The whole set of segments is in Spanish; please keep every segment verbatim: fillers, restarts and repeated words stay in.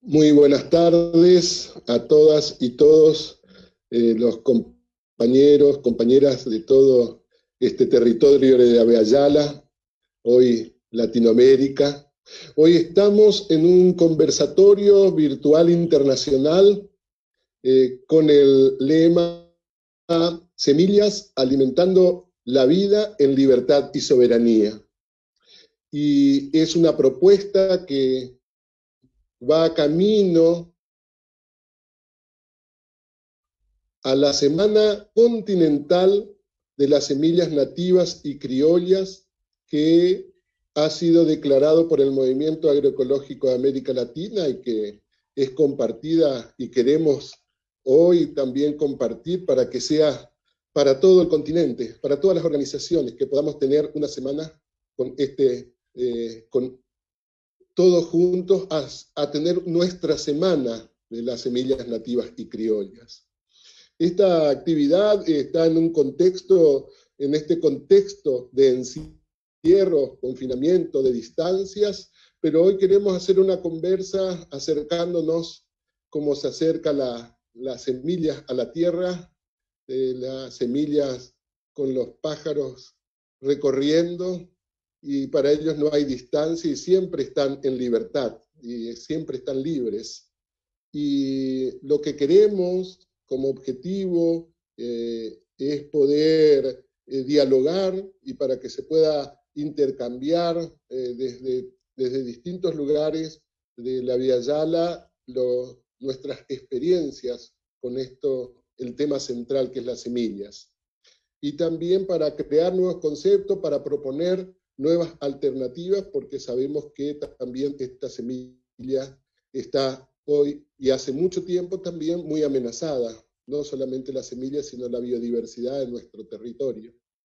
Muy buenas tardes a todas y todos eh, los compañeros, compañeras de todo este territorio de Abya-Yala, hoy Latinoamérica. Hoy estamos en un conversatorio virtual internacional eh, con el lema Semillas alimentando la vida en libertad y soberanía. Y es una propuesta que va camino a la Semana Continental de las Semillas Nativas y Criollas, que ha sido declarado por el Movimiento Agroecológico de América Latina y que es compartida y queremos hoy también compartir para que sea para todo el continente, para todas las organizaciones, que podamos tener una semana con, este, eh, con todos juntos a, a tener nuestra semana de las semillas nativas y criollas. Esta actividad está en un contexto, en este contexto de encierro, confinamiento, de distancias, pero hoy queremos hacer una conversa acercándonos como se acerca la, las semillas a la tierra, eh, las semillas con los pájaros recorriendo, y para ellos no hay distancia y siempre están en libertad, y siempre están libres. Y lo que queremos como objetivo eh, es poder eh, dialogar y para que se pueda intercambiar eh, desde, desde distintos lugares de la Abya-Yala lo, nuestras experiencias con esto, el tema central que es las semillas. Y también para crear nuevos conceptos, para proponer nuevas alternativas, porque sabemos que también esta semilla está hoy y hace mucho tiempo también muy amenazada, no solamente la semilla, sino la biodiversidad de nuestro territorio.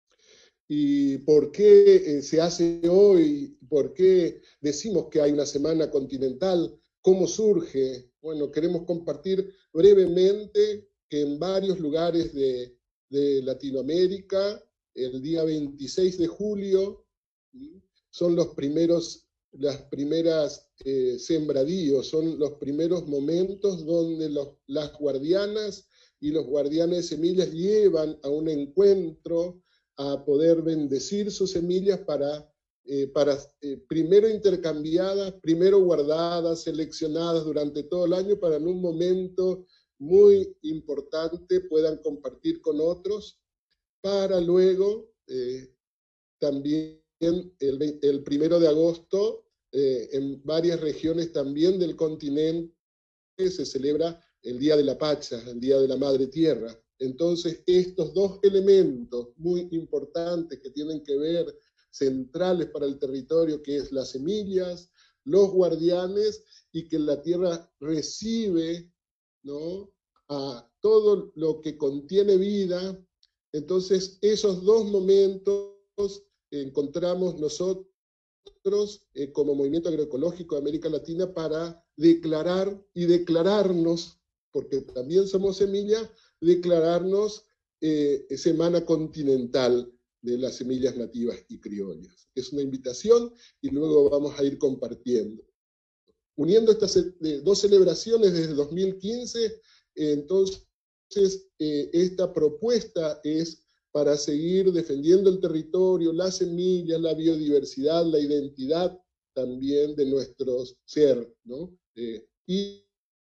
¿Y por qué se hace hoy? ¿Por qué decimos que hay una semana continental? ¿Cómo surge? Bueno, queremos compartir brevemente que en varios lugares de, de Latinoamérica, el día veintiséis de julio, son los primeros, las primeras eh, sembradíos, son los primeros momentos donde los, las guardianas y los guardianes de semillas llevan a un encuentro a poder bendecir sus semillas para, eh, para eh, primero intercambiadas, primero guardadas, seleccionadas durante todo el año para en un momento muy importante puedan compartir con otros, para luego eh, también el, el primero de agosto eh, en varias regiones también del continente se celebra el Día de la Pacha, el Día de la Madre Tierra. Entonces, estos dos elementos muy importantes que tienen que ver, centrales para el territorio, que es las semillas, los guardianes, y que la tierra recibe, ¿no?, a todo lo que contiene vida. Entonces, esos dos momentos encontramos nosotros eh, como Movimiento Agroecológico de América Latina para declarar y declararnos, porque también somos semilla, declararnos eh, Semana Continental de las Semillas Nativas y Criollas. Es una invitación y luego vamos a ir compartiendo. Uniendo estas eh, dos celebraciones desde dos mil quince, eh, entonces eh, esta propuesta es para seguir defendiendo el territorio, las semillas, la biodiversidad, la identidad también de nuestro ser, ¿no? Eh, y,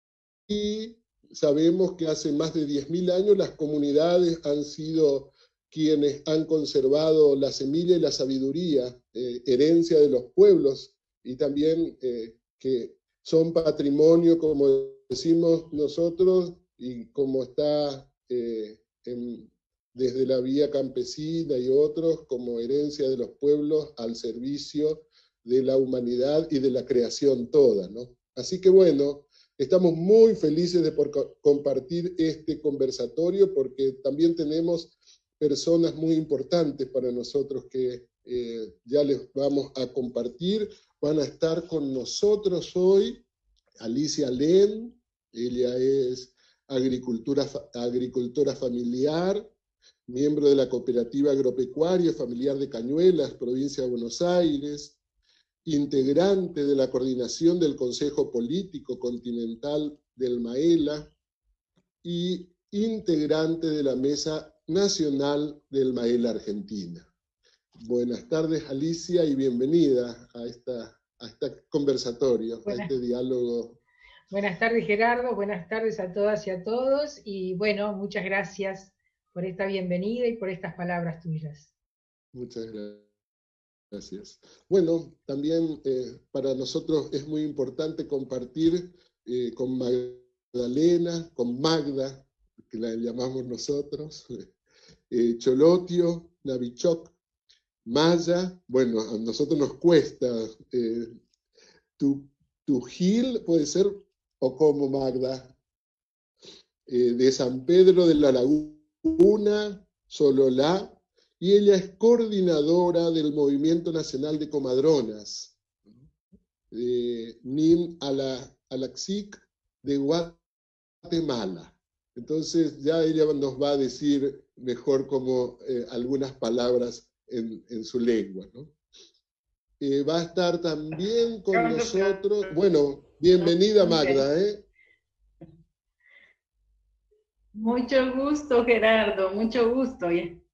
y sabemos que hace más de diez mil años las comunidades han sido quienes han conservado la semilla y la sabiduría, eh, herencia de los pueblos, y también eh, que son patrimonio, como decimos nosotros, y como está eh, en, desde la vía campesina y otros, como herencia de los pueblos al servicio de la humanidad y de la creación toda, ¿no? Así que bueno, estamos muy felices de por compartir este conversatorio, porque también tenemos personas muy importantes para nosotros que eh, ya les vamos a compartir. Van a estar con nosotros hoy Alicia Len, ella es agricultura, agricultora familiar, miembro de la Cooperativa Agropecuaria Familiar de Cañuelas, provincia de Buenos Aires. integrante de la coordinación del Consejo Político Continental del MAELA y integrante de la Mesa Nacional del MAELA Argentina. Buenas tardes, Alicia, y bienvenida a, esta, a este conversatorio, buenas, a este diálogo. Buenas tardes, Gerardo, buenas tardes a todas y a todos, y bueno, muchas gracias por esta bienvenida y por estas palabras tuyas. Muchas gracias. Bueno, también eh, para nosotros es muy importante compartir eh, con Magdalena, con Magda, que la llamamos nosotros, eh, Cholotio, Navichok, Maya. Bueno, a nosotros nos cuesta. Eh, tu, tu Gil puede ser, o como Magda, eh, de San Pedro de la Laguna, Sololá, y ella es coordinadora del Movimiento Nacional de Comadronas, eh, Nin Alaxic de Guatemala. Entonces ya ella nos va a decir mejor como eh, algunas palabras en, en su lengua, ¿no? Eh, va a estar también con nosotros, bueno, bienvenida Magda, ¿eh? Mucho gusto, Gerardo, mucho gusto.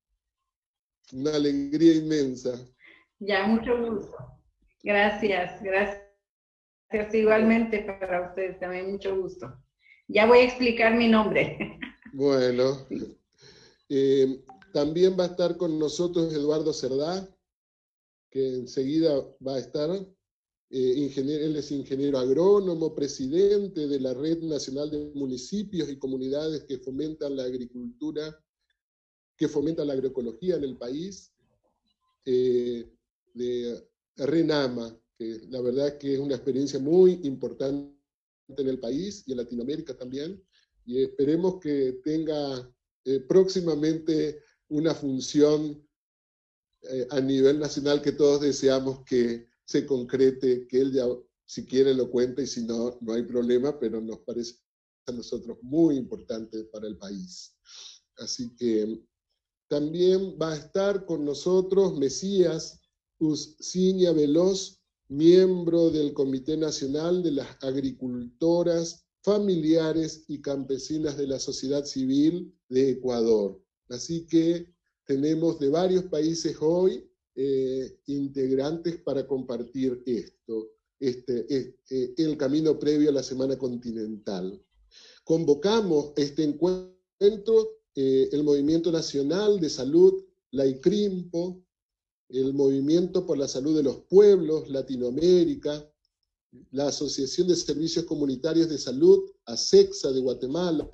Una alegría inmensa. Ya, mucho gusto. Gracias, gracias igualmente para ustedes también, mucho gusto. Ya voy a explicar mi nombre. Bueno, sí. eh, también va a estar con nosotros Eduardo Cerdá, que enseguida va a estar. Eh, ingeniero, él es ingeniero agrónomo, presidente de la Red Nacional de Municipios y Comunidades que fomentan la agricultura, que fomentan la agroecología en el país, eh, de RENAMA, que la verdad que es una experiencia muy importante en el país y en Latinoamérica también, y esperemos que tenga eh, próximamente una función eh, a nivel nacional que todos deseamos que se concrete, que él ya, si quiere, lo cuenta, y si no, no hay problema, pero nos parece a nosotros muy importante para el país. Así que también va a estar con nosotros Mesías Uscinia Veloz, miembro del Comité Nacional de las Agricultoras, Familiares y Campesinas de la Sociedad Civil de Ecuador. Así que tenemos de varios países hoy eh, integrantes para compartir esto, este, este, el camino previo a la Semana Continental. Convocamos este encuentro eh, el Movimiento Nacional de Salud, la ICRIMPO, el Movimiento por la Salud de los Pueblos, Latinoamérica, la Asociación de Servicios Comunitarios de Salud, ASECSA de Guatemala,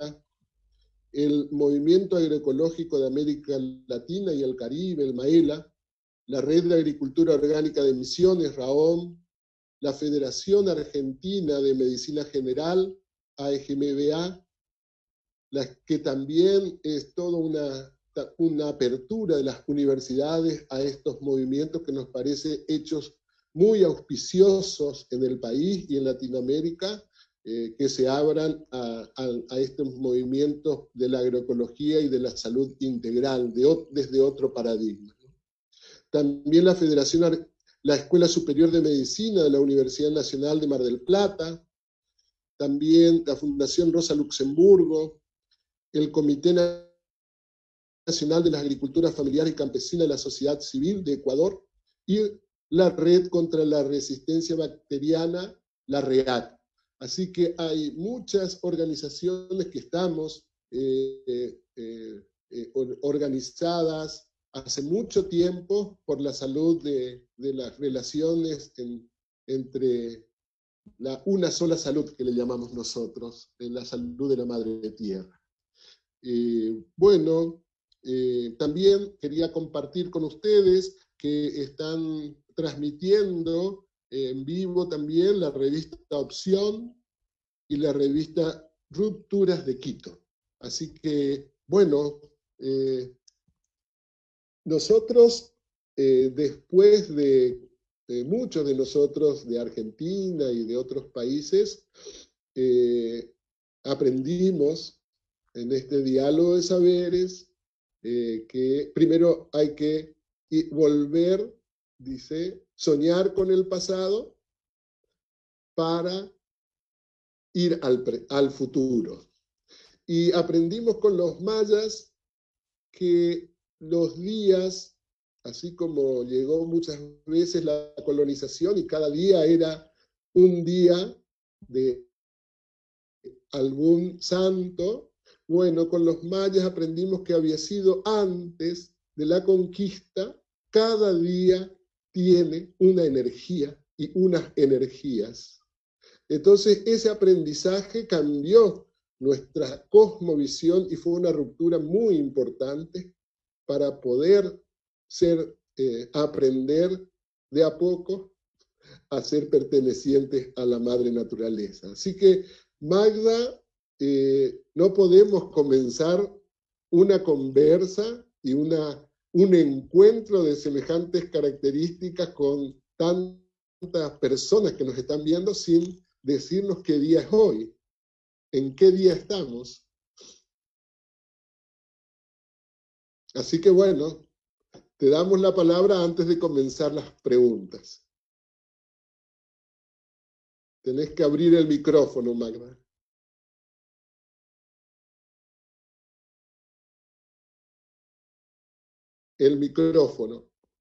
el Movimiento Agroecológico de América Latina y el Caribe, el MAELA, la Red de Agricultura Orgánica de Misiones, RAOM, la Federación Argentina de Medicina General, A E G M B A, la que también es toda una, una apertura de las universidades a estos movimientos que nos parece hechos muy auspiciosos en el país y en Latinoamérica, eh, que se abran a, a, a estos movimientos de la agroecología y de la salud integral de, desde otro paradigma. También la Federación, la Escuela Superior de Medicina de la Universidad Nacional de Mar del Plata, también la Fundación Rosa Luxemburgo, el Comité Nacional de las Agriculturas Familiares y Campesinas de la Sociedad Civil de Ecuador y la Red contra la Resistencia Bacteriana, la REAC. Así que hay muchas organizaciones que estamos eh, eh, eh, organizadas hace mucho tiempo por la salud de, de las relaciones en, entre la, una sola salud que le llamamos nosotros, la salud de la Madre Tierra. Eh, bueno, eh, también quería compartir con ustedes que están transmitiendo en vivo también la revista Opción y la revista Rupturas de Quito. Así que, bueno, eh, nosotros, eh, después de, de muchos de nosotros de Argentina y de otros países, eh, aprendimos en este diálogo de saberes eh, que primero hay que volver, dice, soñar con el pasado para ir al, pre, al futuro. Y aprendimos con los mayas que los días, así como llegó muchas veces la colonización y cada día era un día de algún santo, bueno, con los mayas aprendimos que había sido antes de la conquista, cada día tiene una energía y unas energías. Entonces ese aprendizaje cambió nuestra cosmovisión y fue una ruptura muy importante para poder ser, eh, aprender de a poco a ser pertenecientes a la madre naturaleza. Así que, Magda, eh, no podemos comenzar una conversa y una, un encuentro de semejantes características con tantas personas que nos están viendo sin decirnos qué día es hoy, en qué día estamos. Así que bueno, te damos la palabra antes de comenzar las preguntas. Tenés que abrir el micrófono, Magda. El micrófono.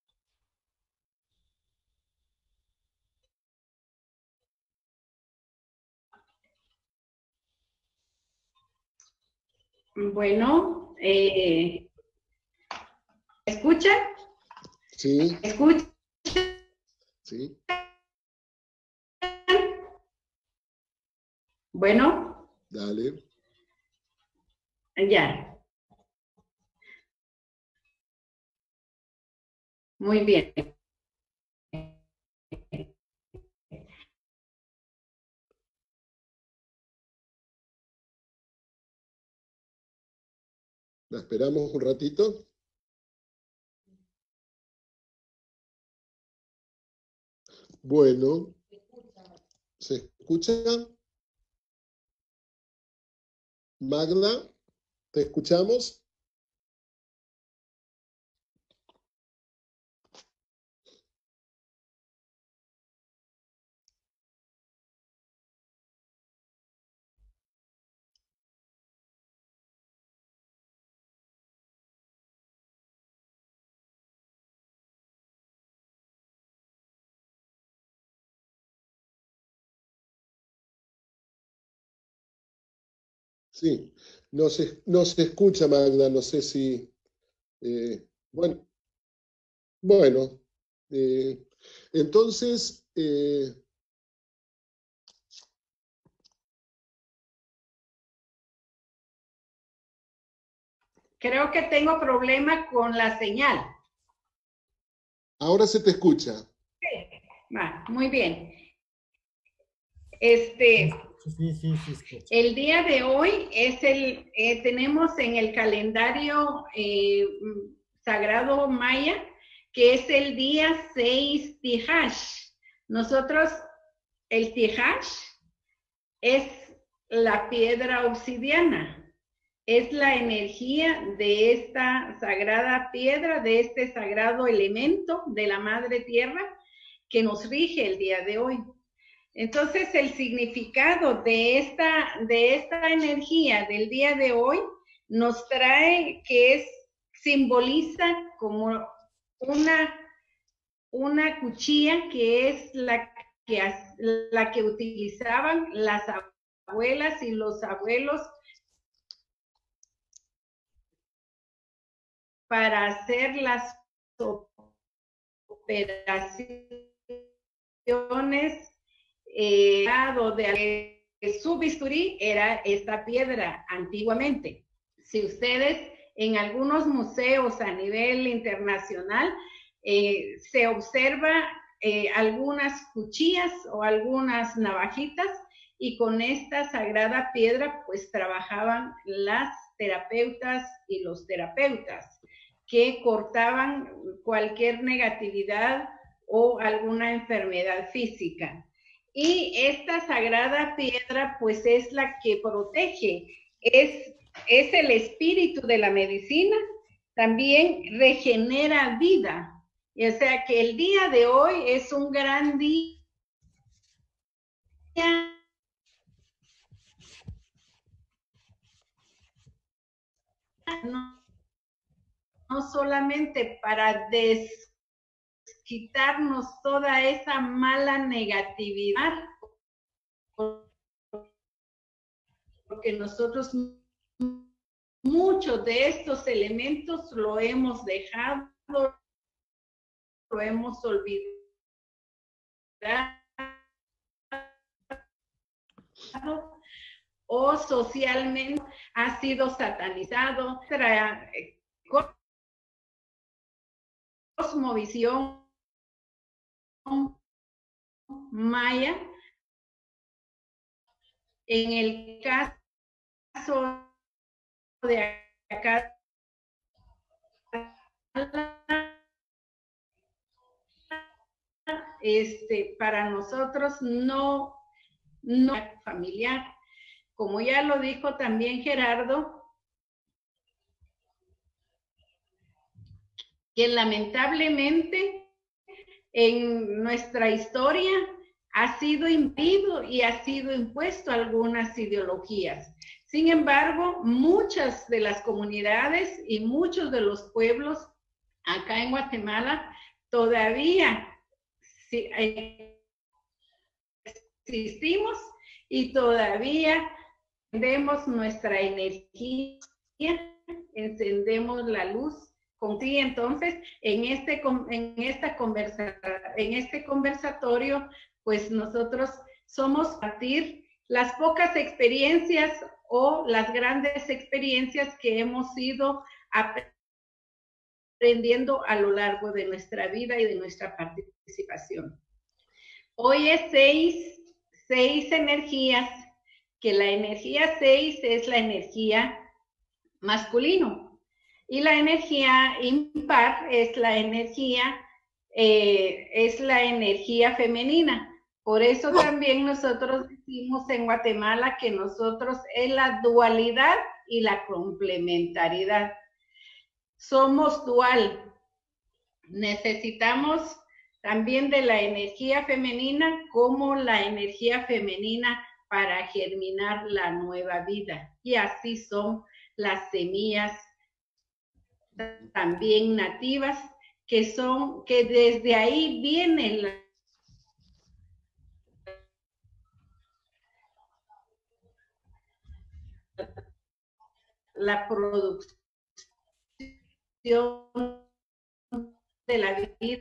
Bueno, eh, ¿escuchan? Sí. ¿Escuchan? Sí. Bueno. Dale. Ya. Muy bien. ¿La esperamos un ratito? Bueno, ¿se escucha? Magda, ¿te escuchamos? Sí, no se, no se escucha, Magda, no sé si... Eh, bueno, bueno eh, entonces... Eh, Creo que tengo problema con la señal. Ahora se te escucha. Sí. Va, muy bien. Este, sí, sí, sí, sí. El día de hoy es el, eh, tenemos en el calendario eh, sagrado maya, que es el día seis Tijash. Nosotros, el Tijash es la piedra obsidiana. Es la energía de esta sagrada piedra, de este sagrado elemento de la Madre Tierra que nos rige el día de hoy. Entonces, el significado de esta, de esta energía del día de hoy nos trae que es, simboliza como una, una cuchilla que es la que, la que utilizaban las abuelas y los abuelos para hacer las operaciones. Eh, de su bisturí era esta piedra antiguamente. Si ustedes en algunos museos a nivel internacional eh, se observa eh, algunas cuchillas o algunas navajitas, y con esta sagrada piedra pues trabajaban las terapeutas y los terapeutas que cortaban cualquier negatividad o alguna enfermedad física. Y esta sagrada piedra pues es la que protege, es, es el espíritu de la medicina, también regenera vida. Y o sea que el día de hoy es un gran día. No, no solamente para desquitarnos toda esa mala negatividad, porque nosotros muchos de estos elementos lo hemos dejado, lo hemos olvidado, o socialmente ha sido satanizado. Nuestra cosmovisión maya, en el caso de acá, este, para nosotros no, no familiar. Como ya lo dijo también Gerardo, que lamentablemente en nuestra historia ha sido impido y ha sido impuesto algunas ideologías. Sin embargo, muchas de las comunidades y muchos de los pueblos acá en Guatemala todavía existimos y todavía encendemos nuestra energía, encendemos la luz. Sí, entonces, en este, en, esta conversa, en este conversatorio, pues nosotros somos partir las pocas experiencias o las grandes experiencias que hemos ido aprendiendo a lo largo de nuestra vida y de nuestra participación. Hoy es seis, seis energías, que la energía seis es la energía masculino. Y la energía impar es la energía, eh, es la energía femenina. Por eso también nosotros decimos en Guatemala que nosotros es la dualidad y la complementariedad. Somos dual. Necesitamos también de la energía femenina como la energía femenina para germinar la nueva vida. Y así son las semillas también nativas, que son, que desde ahí viene la, la producción de la vida,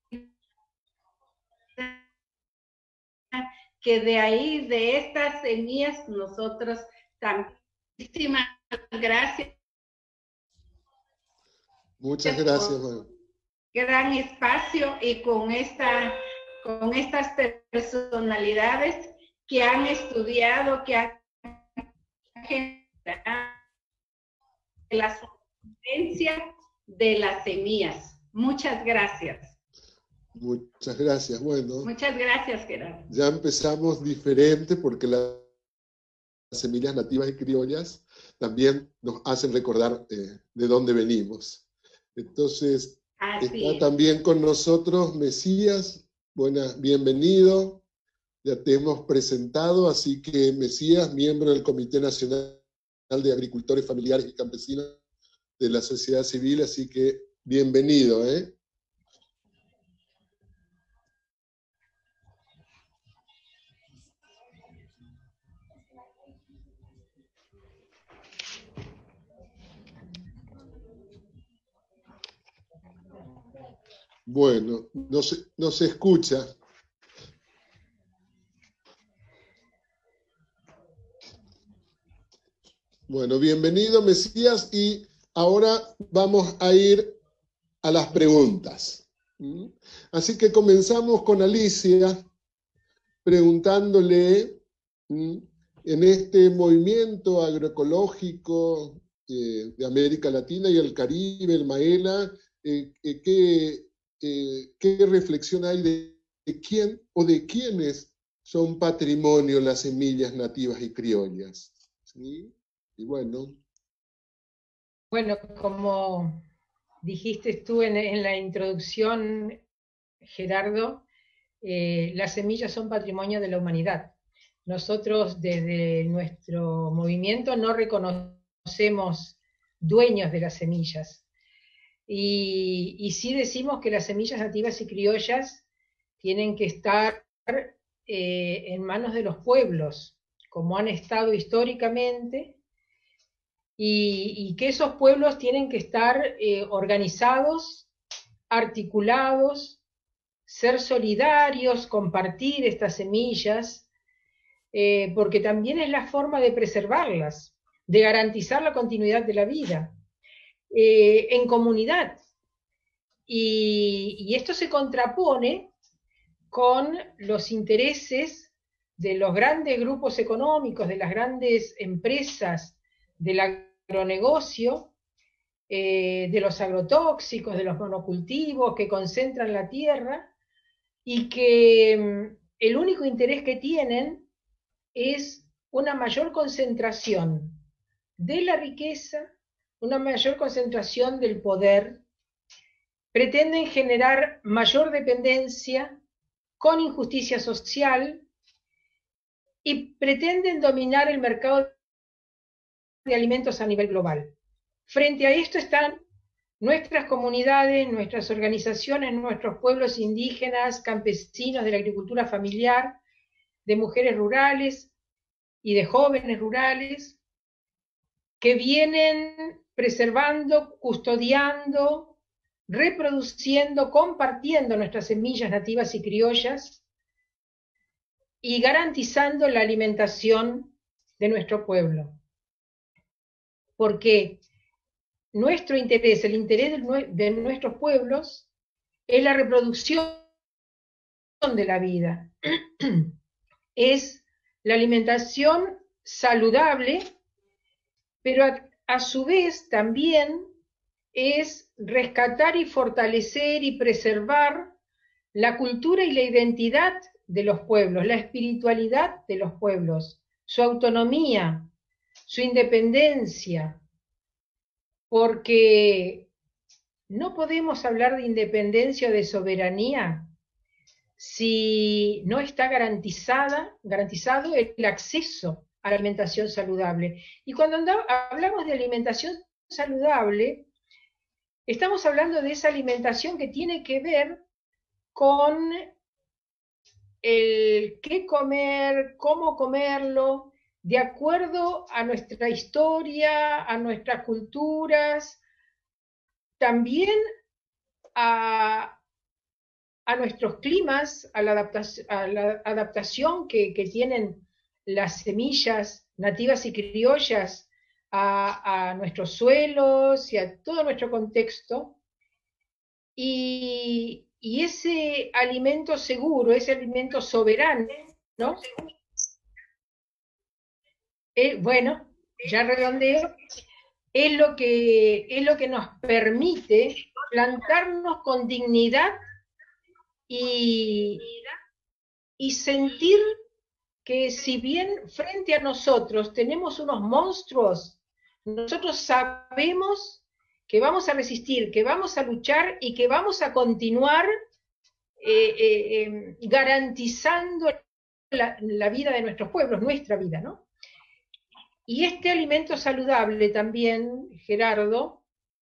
que de ahí, de estas semillas, nosotros también. Muchísimas gracias. Muchas gracias, María. Gran espacio y con, esta, con estas personalidades que han estudiado, que han generado la supervivencia de las semillas. Muchas gracias. Muchas gracias. Bueno. Muchas gracias, Gerardo. Ya empezamos diferente porque las semillas nativas y criollas también nos hacen recordar eh, de dónde venimos. Entonces, Así está es. también con nosotros Mesías. Buena, bienvenido. Ya te hemos presentado, así que Mesías, miembro del Comité Nacional de Agricultores Familiares y Campesinos de la sociedad civil, así que bienvenido, ¿eh? Bueno, no se, no se escucha. Bueno, bienvenido, Mesías, y ahora vamos a ir a las preguntas. Así que comenzamos con Alicia, preguntándole, en este movimiento agroecológico eh, de América Latina y el Caribe, el MAELA, eh, eh, ¿qué, eh, ¿qué reflexión hay de, de quién o de quiénes son patrimonio las semillas nativas y criollas? ¿Sí? Y bueno. Bueno, como dijiste tú en, en la introducción, Gerardo, eh, las semillas son patrimonio de la humanidad. Nosotros desde nuestro movimiento no reconocemos dueños de las semillas. Y, y sí decimos que las semillas nativas y criollas tienen que estar eh, en manos de los pueblos, como han estado históricamente, y, y que esos pueblos tienen que estar eh, organizados, articulados, ser solidarios, compartir estas semillas, eh, porque también es la forma de preservarlas, de garantizar la continuidad de la vida eh, en comunidad. Y, y esto se contrapone con los intereses de los grandes grupos económicos, de las grandes empresas del agronegocio, eh, de los agrotóxicos, de los monocultivos que concentran la tierra y que mm, el único interés que tienen es una mayor concentración de la riqueza, una mayor concentración del poder, pretenden generar mayor dependencia con injusticia social y pretenden dominar el mercado de alimentos a nivel global. Frente a esto están nuestras comunidades, nuestras organizaciones, nuestros pueblos indígenas, campesinos de la agricultura familiar, de mujeres rurales y de jóvenes rurales, que vienen preservando, custodiando, reproduciendo, compartiendo nuestras semillas nativas y criollas y garantizando la alimentación de nuestro pueblo. Porque nuestro interés, el interés de nuestros pueblos, es la reproducción de la vida, es la alimentación saludable, pero a, a su vez también es rescatar y fortalecer y preservar la cultura y la identidad de los pueblos, la espiritualidad de los pueblos, su autonomía, su independencia, porque no podemos hablar de independencia o de soberanía si no está garantizada, garantizado el acceso a la alimentación saludable. Y cuando hablamos de alimentación saludable, estamos hablando de esa alimentación que tiene que ver con el qué comer, cómo comerlo, de acuerdo a nuestra historia, a nuestras culturas, también a, a nuestros climas, a la adaptación, a la adaptación que, que tienen las semillas nativas y criollas a, a nuestros suelos y a todo nuestro contexto. Y, y ese alimento seguro, ese alimento soberano, ¿no? Eh, bueno, ya redondeo, es lo que, es lo que nos permite plantarnos con dignidad y, y sentir que si bien frente a nosotros tenemos unos monstruos, nosotros sabemos que vamos a resistir, que vamos a luchar y que vamos a continuar eh, eh, eh, garantizando la, la vida de nuestros pueblos, nuestra vida, ¿no? Y este alimento saludable también, Gerardo,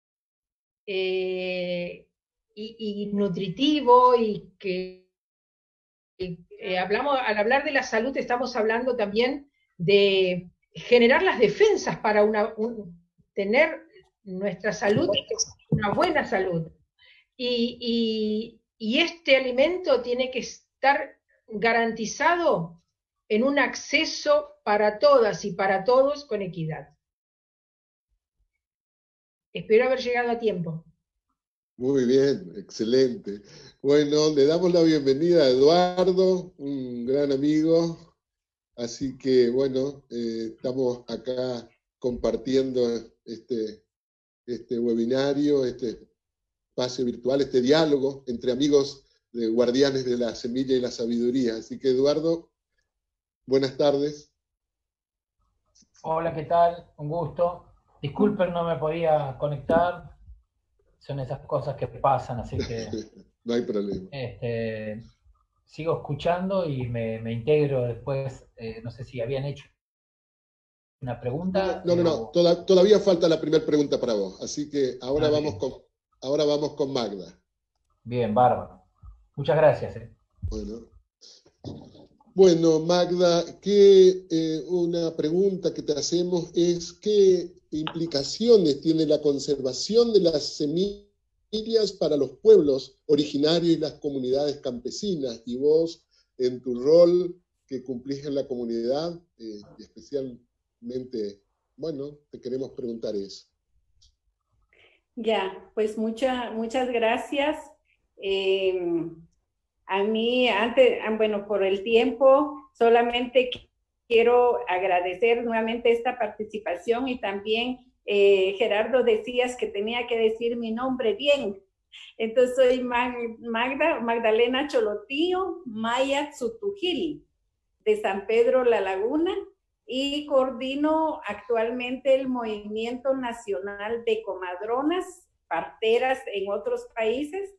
eh, y, y nutritivo, y que eh, hablamos, al hablar de la salud estamos hablando también de generar las defensas para una, un, tener nuestra salud, una buena salud. Y, y, y este alimento tiene que estar garantizado en un acceso para todas y para todos con equidad. Espero haber llegado a tiempo. Muy bien, excelente. Bueno, le damos la bienvenida a Eduardo, un gran amigo. Así que, bueno, eh, estamos acá compartiendo este, este webinario, este espacio virtual, este diálogo entre amigos de guardianes de la semilla y la sabiduría. Así que, Eduardo, buenas tardes. Hola, ¿qué tal? Un gusto. Disculpen, no me podía conectar. son esas cosas que pasan, así que... No hay problema. Este, sigo escuchando y me, me integro después, eh, no sé si habían hecho una pregunta. No, no, no, no. O... Toda, todavía falta la primera pregunta para vos, así que ahora, Ah, vamos con, ahora vamos con Magda. Bien, bárbaro. Muchas gracias. Eh. Bueno. Bueno, Magda, que, eh, una pregunta que te hacemos es ¿qué implicaciones tiene la conservación de las semillas para los pueblos originarios y las comunidades campesinas? Y vos, en tu rol que cumplís en la comunidad, eh, y especialmente, bueno, te queremos preguntar eso. Ya, pues mucha, muchas gracias. Eh, A mí, antes, bueno, por el tiempo, solamente quiero agradecer nuevamente esta participación y también, eh, Gerardo, decías que tenía que decir mi nombre bien. Entonces, soy Magda, Magdalena Cholotío Maya Tsutujil, de San Pedro La Laguna, y coordino actualmente el Movimiento Nacional de Comadronas, parteras en otros países,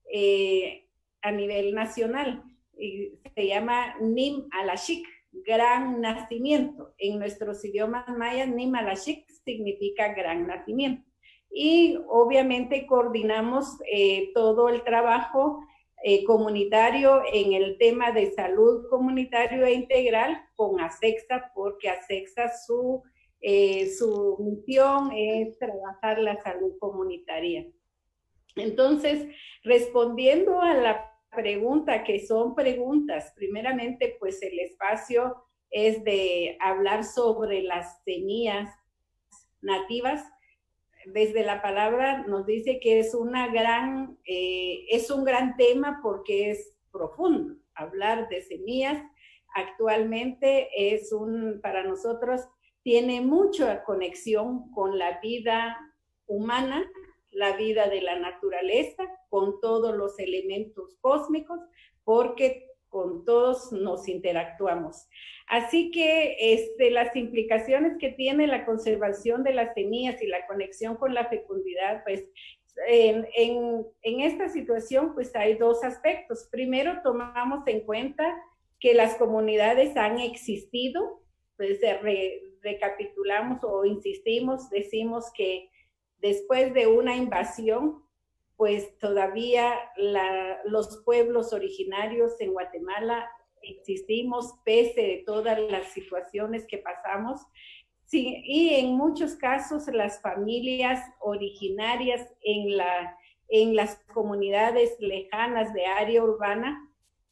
eh, a nivel nacional. Y se llama Nim Alashik, gran nacimiento. En nuestros idiomas mayas, Nim Alashik significa gran nacimiento. Y obviamente coordinamos eh, todo el trabajo eh, comunitario en el tema de salud comunitario e integral con ASECSA, porque ASECSA su, eh, su misión es trabajar la salud comunitaria. Entonces, respondiendo a la pregunta, que son preguntas, primeramente, pues el espacio es de hablar sobre las semillas nativas. Desde la palabra nos dice que es una gran, eh, es un gran tema porque es profundo. Hablar de semillas actualmente es un, para nosotros, tiene mucha conexión con la vida humana, la vida de la naturaleza, con todos los elementos cósmicos, porque con todos nos interactuamos. Así que este, las implicaciones que tiene la conservación de las semillas y la conexión con la fecundidad, pues en, en, en esta situación pues hay dos aspectos. Primero, tomamos en cuenta que las comunidades han existido, pues re, recapitulamos o insistimos, decimos que después de una invasión, pues todavía la, los pueblos originarios en Guatemala existimos pese de todas las situaciones que pasamos. Sí, y en muchos casos las familias originarias en, la, en las comunidades lejanas de área urbana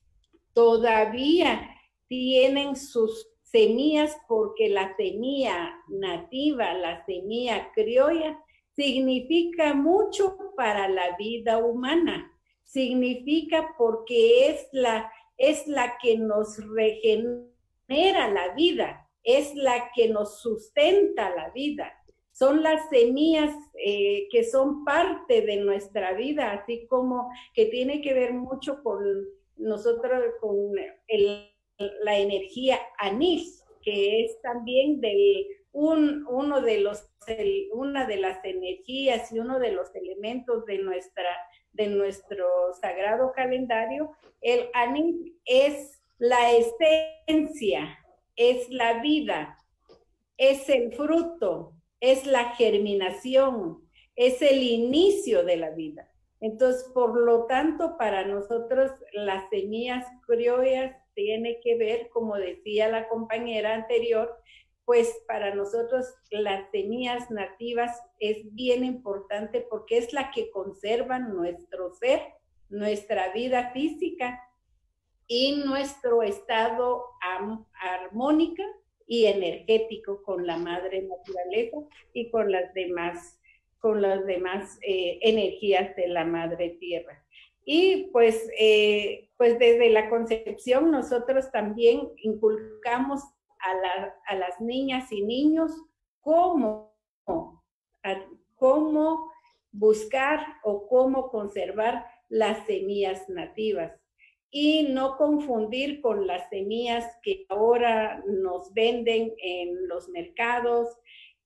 todavía tienen sus semillas, porque la semilla nativa, la semilla criolla, significa mucho para la vida humana. Significa porque es la, es la que nos regenera la vida, es la que nos sustenta la vida. Son las semillas eh, que son parte de nuestra vida, así como que tiene que ver mucho con nosotros, con el, la energía anís, que es también de un, uno de los, el, una de las energías y uno de los elementos de, nuestra, de nuestro sagrado calendario. El anís es la esencia, es la vida, es el fruto, es la germinación, es el inicio de la vida. Entonces, por lo tanto, para nosotros las semillas criollas tiene que ver, como decía la compañera anterior, pues para nosotros las semillas nativas es bien importante porque es la que conserva nuestro ser, nuestra vida física y nuestro estado armónico y energético con la madre naturaleza y con las demás con las demás eh, energías de la madre tierra. Y pues, eh, pues desde la concepción nosotros también inculcamos a, la, a las niñas y niños cómo, a, cómo buscar o cómo conservar las semillas nativas y no confundir con las semillas que ahora nos venden en los mercados,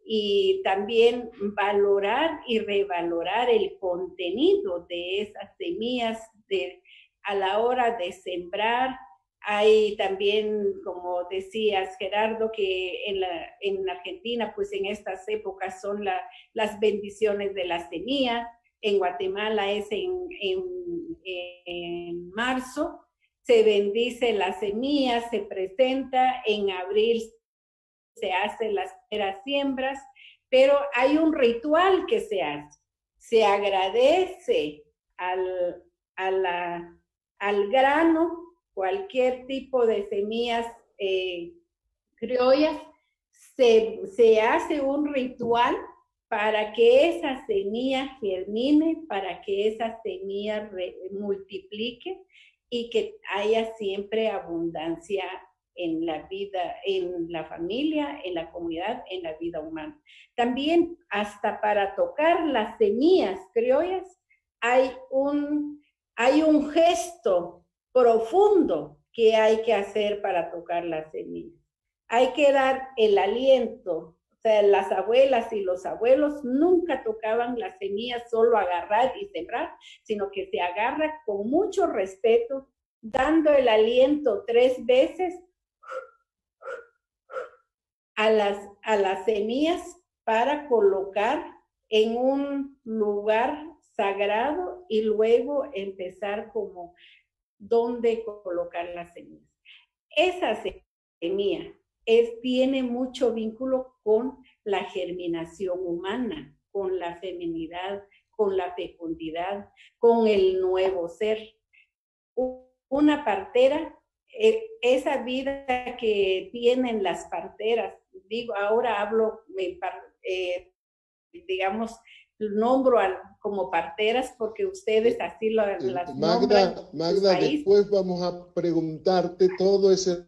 y también valorar y revalorar el contenido de esas semillas de, a la hora de sembrar. Hay también, como decías, Gerardo, que en, la, en Argentina, pues en estas épocas son la, las bendiciones de la semilla. En Guatemala es en, en, en marzo. Se bendice la semilla, se presenta, en abril se hacen las primeras siembras, pero hay un ritual que se hace. Se agradece al, a la, al grano, cualquier tipo de semillas eh, criollas, se, se hace un ritual para que esa semilla germine, para que esa semilla re, multiplique y que haya siempre abundancia en la vida, en la familia, en la comunidad, en la vida humana. También hasta para tocar las semillas criollas hay un, hay un gesto profundo que hay que hacer para tocar las semillas. Hay que dar el aliento. O sea, las abuelas y los abuelos nunca tocaban las semillas solo agarrar y sembrar, sino que se agarra con mucho respeto, dando el aliento tres veces a las, a las semillas para colocar en un lugar sagrado y luego empezar como dónde colocar las semillas. Esa semilla es, tiene mucho vínculo con la germinación humana, con la feminidad, con la fecundidad, con el nuevo ser. Una partera, eh, esa vida que tienen las parteras, digo, ahora hablo, eh, digamos, nombro al, como parteras porque ustedes así lo, las Magda, nombran. Magda, después vamos a preguntarte todo ese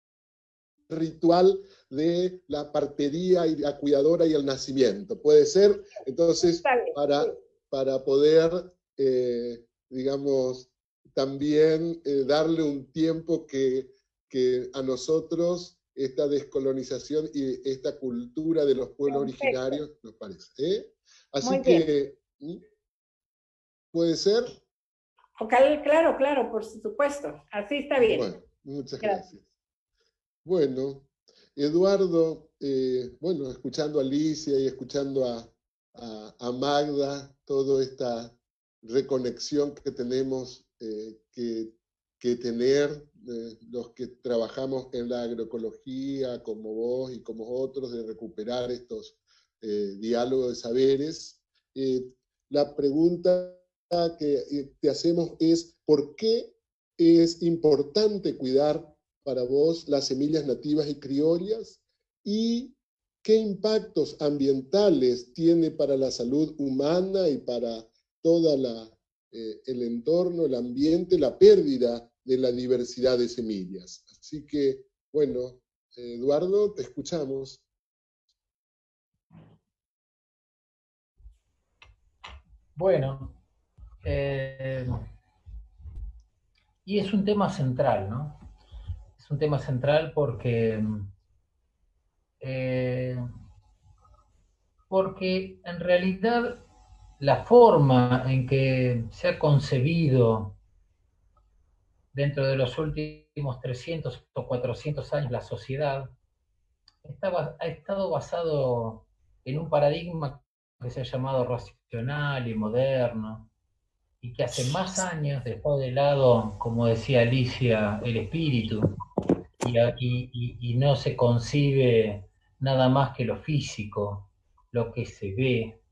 ritual de la partería y la cuidadora y el nacimiento. ¿Puede ser? Entonces, para, para poder, eh, digamos, también eh, darle un tiempo que, que a nosotros esta descolonización y esta cultura de los pueblos Perfecto. originarios nos parece. ¿eh? Así Muy que, bien. ¿puede ser? Claro, claro, por supuesto. Así está bien. Bueno, muchas gracias. gracias. Bueno, Eduardo, eh, bueno, escuchando a Alicia y escuchando a, a, a Magda, toda esta reconexión que tenemos eh, que, que tener eh, los que trabajamos en la agroecología, como vos y como otros, de recuperar estos eh, diálogos de saberes. Eh, la pregunta que te hacemos es, ¿por qué es importante cuidar para vos las semillas nativas y criollas? ¿Y qué impactos ambientales tiene para la salud humana y para todo eh, el entorno, el ambiente, la pérdida de la diversidad de semillas? Así que, bueno, Eduardo, te escuchamos. Bueno, eh, y es un tema central, ¿no? Es un tema central porque, eh, porque en realidad la forma en que se ha concebido dentro de los últimos trescientos o cuatrocientos años la sociedad estaba, ha estado basado en un paradigma que se ha llamado racional y moderno, y que hace más años dejó de lado, como decía Alicia, el espíritu, y, y, y no se concibe nada más que lo físico, lo que se ve,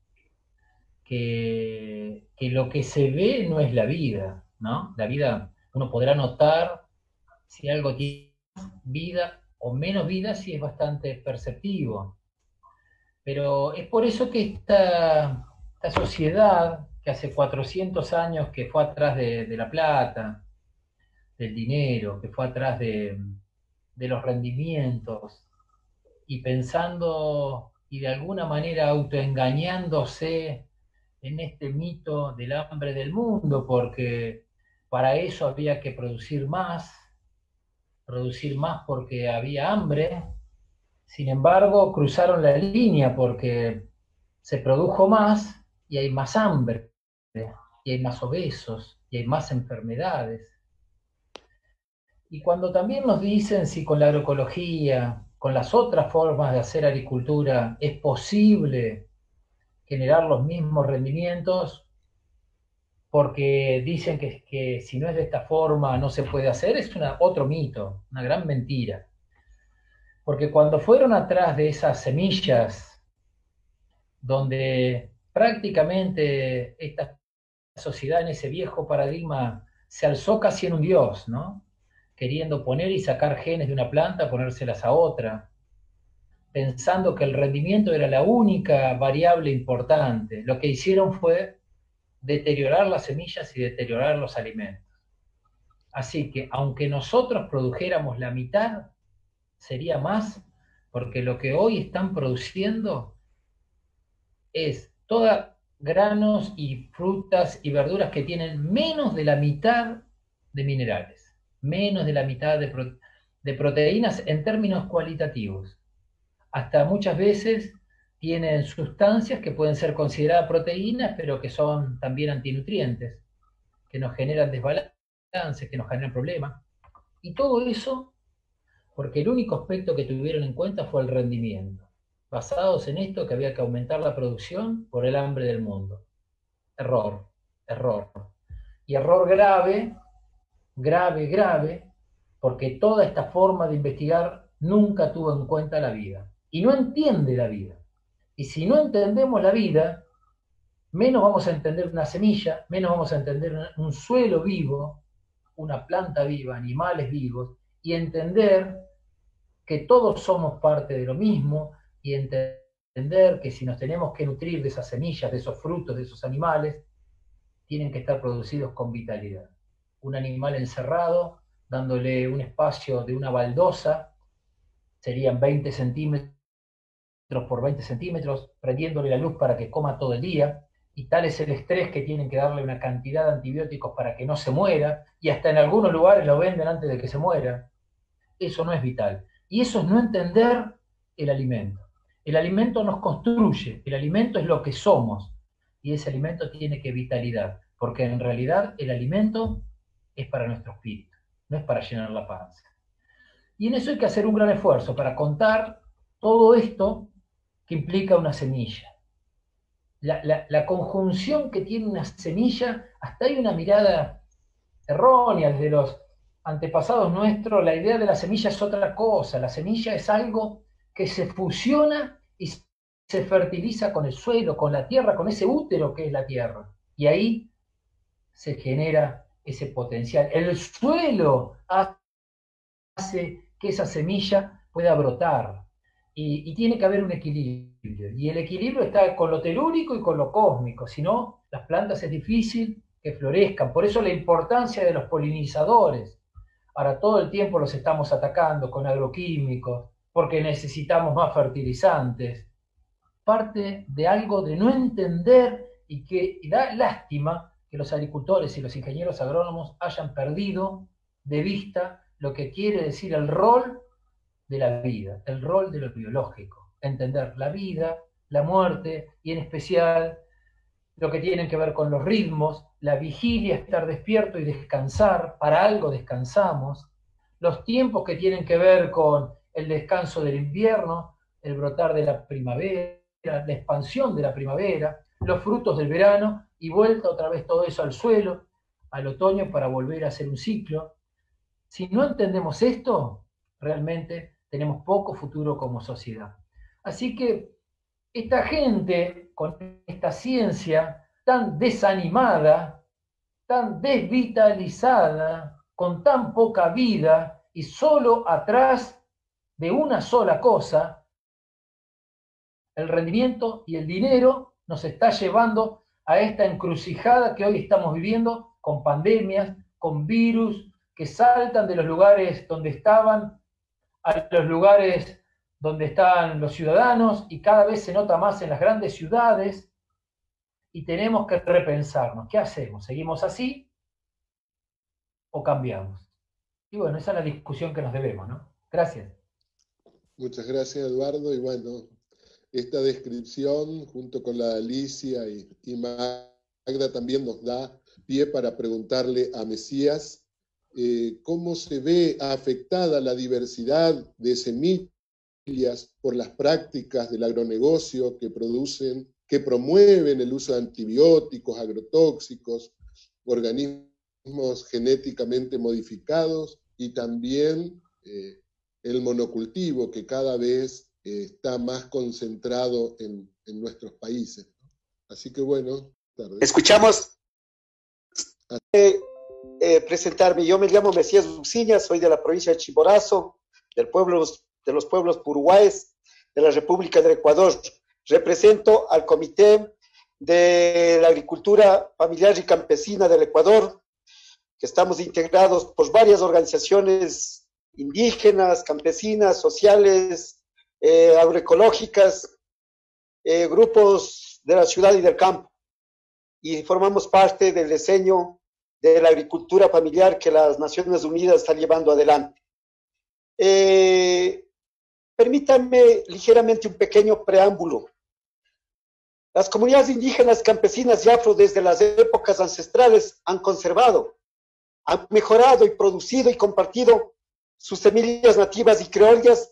que, que lo que se ve no es la vida, ¿no? La vida, uno podrá notar si algo tiene vida o menos vida, si es bastante perceptivo. Pero es por eso que esta, esta sociedad, que hace cuatrocientos años que fue atrás de, de la plata, del dinero, que fue atrás de, de los rendimientos, y pensando y de alguna manera autoengañándose en este mito del hambre del mundo, porque para eso había que producir más, producir más porque había hambre, Sin embargo, cruzaron la línea porque se produjo más y hay más hambre, y hay más obesos, y hay más enfermedades. Y cuando también nos dicen si con la agroecología, con las otras formas de hacer agricultura, es posible generar los mismos rendimientos, porque dicen que, que si no es de esta forma no se puede hacer, es una, otro mito, una gran mentira. Porque cuando fueron atrás de esas semillas, donde prácticamente esta sociedad en ese viejo paradigma se alzó casi en un dios, ¿no? Queriendo poner y sacar genes de una planta, ponérselas a otra, pensando que el rendimiento era la única variable importante. Lo que hicieron fue deteriorar las semillas y deteriorar los alimentos. Así que, aunque nosotros produjéramos la mitad, sería más, porque lo que hoy están produciendo es toda granos y frutas y verduras que tienen menos de la mitad de minerales, menos de la mitad de, pro de proteínas en términos cualitativos. Hasta muchas veces tienen sustancias que pueden ser consideradas proteínas, pero que son también antinutrientes, que nos generan desbalances, que nos generan problemas. Y todo eso porque el único aspecto que tuvieron en cuenta fue el rendimiento, basados en esto que había que aumentar la producción por el hambre del mundo. Error, error. Y error grave, grave, grave, porque toda esta forma de investigar nunca tuvo en cuenta la vida. Y no entiende la vida. Y si no entendemos la vida, menos vamos a entender una semilla, menos vamos a entender un suelo vivo, una planta viva, animales vivos, y entender que todos somos parte de lo mismo, y entender que si nos tenemos que nutrir de esas semillas, de esos frutos, de esos animales, tienen que estar producidos con vitalidad. Un animal encerrado, dándole un espacio de una baldosa, serían veinte centímetros por veinte centímetros, prendiéndole la luz para que coma todo el día, y tal es el estrés que tienen que darle una cantidad de antibióticos para que no se muera, y hasta en algunos lugares lo venden antes de que se muera. Eso no es vital. Y eso es no entender el alimento. El alimento nos construye, el alimento es lo que somos, y ese alimento tiene que vitalidad, porque en realidad el alimento es para nuestro espíritu, no es para llenar la panza. Y en eso hay que hacer un gran esfuerzo para contar todo esto que implica una semilla. La, la, la conjunción que tiene una semilla, hasta hay una mirada errónea desde los antepasados nuestros, la idea de la semilla es otra cosa. La semilla es algo que se fusiona y se fertiliza con el suelo, con la tierra, con ese útero que es la tierra. Y ahí se genera ese potencial. El suelo hace que esa semilla pueda brotar. Y, y tiene que haber un equilibrio. Y el equilibrio está con lo telúrico y con lo cósmico. Si no, las plantas es difícil que florezcan. Por eso la importancia de los polinizadores. Ahora todo el tiempo los estamos atacando con agroquímicos, porque necesitamos más fertilizantes. Parte de algo de no entender y que y da lástima que los agricultores y los ingenieros agrónomos hayan perdido de vista lo que quiere decir el rol de la vida, el rol de lo biológico. Entender la vida, la muerte y en especial lo que tiene que ver con los ritmos, la vigilia, estar despierto y descansar, para algo descansamos, los tiempos que tienen que ver con el descanso del invierno, el brotar de la primavera, la expansión de la primavera, los frutos del verano y vuelta otra vez todo eso al suelo, al otoño para volver a hacer un ciclo. Si no entendemos esto, realmente tenemos poco futuro como sociedad. Así que esta gente con esta ciencia tan desanimada, tan desvitalizada, con tan poca vida y solo atrás de una sola cosa, el rendimiento y el dinero nos está llevando a esta encrucijada que hoy estamos viviendo con pandemias, con virus que saltan de los lugares donde estaban a los lugares donde están los ciudadanos y cada vez se nota más en las grandes ciudades y tenemos que repensarnos. ¿Qué hacemos? ¿Seguimos así o cambiamos? Y bueno, esa es la discusión que nos debemos, ¿no? Gracias. Muchas gracias, Eduardo. Y bueno, esta descripción, junto con la de Alicia y, y Magda, también nos da pie para preguntarle a Mesías eh, cómo se ve afectada la diversidad de semillas por las prácticas del agronegocio que producen, que promueven el uso de antibióticos, agrotóxicos, organismos genéticamente modificados y también eh, el monocultivo que cada vez eh, está más concentrado en, en nuestros países. Así que bueno, tarde. Escuchamos eh, eh, presentarme. Yo me llamo Mesías Uciña, soy de la provincia de Chimborazo, del pueblo, de los pueblos puruáes de la República del Ecuador. Represento al Comité de la Agricultura Familiar y Campesina del Ecuador, que estamos integrados por varias organizaciones indígenas, campesinas, sociales, eh, agroecológicas, eh, grupos de la ciudad y del campo, y formamos parte del diseño de la agricultura familiar que las Naciones Unidas están llevando adelante. Eh, permítanme ligeramente un pequeño preámbulo. Las comunidades indígenas, campesinas y afro desde las épocas ancestrales han conservado, han mejorado y producido y compartido sus semillas nativas y criollas,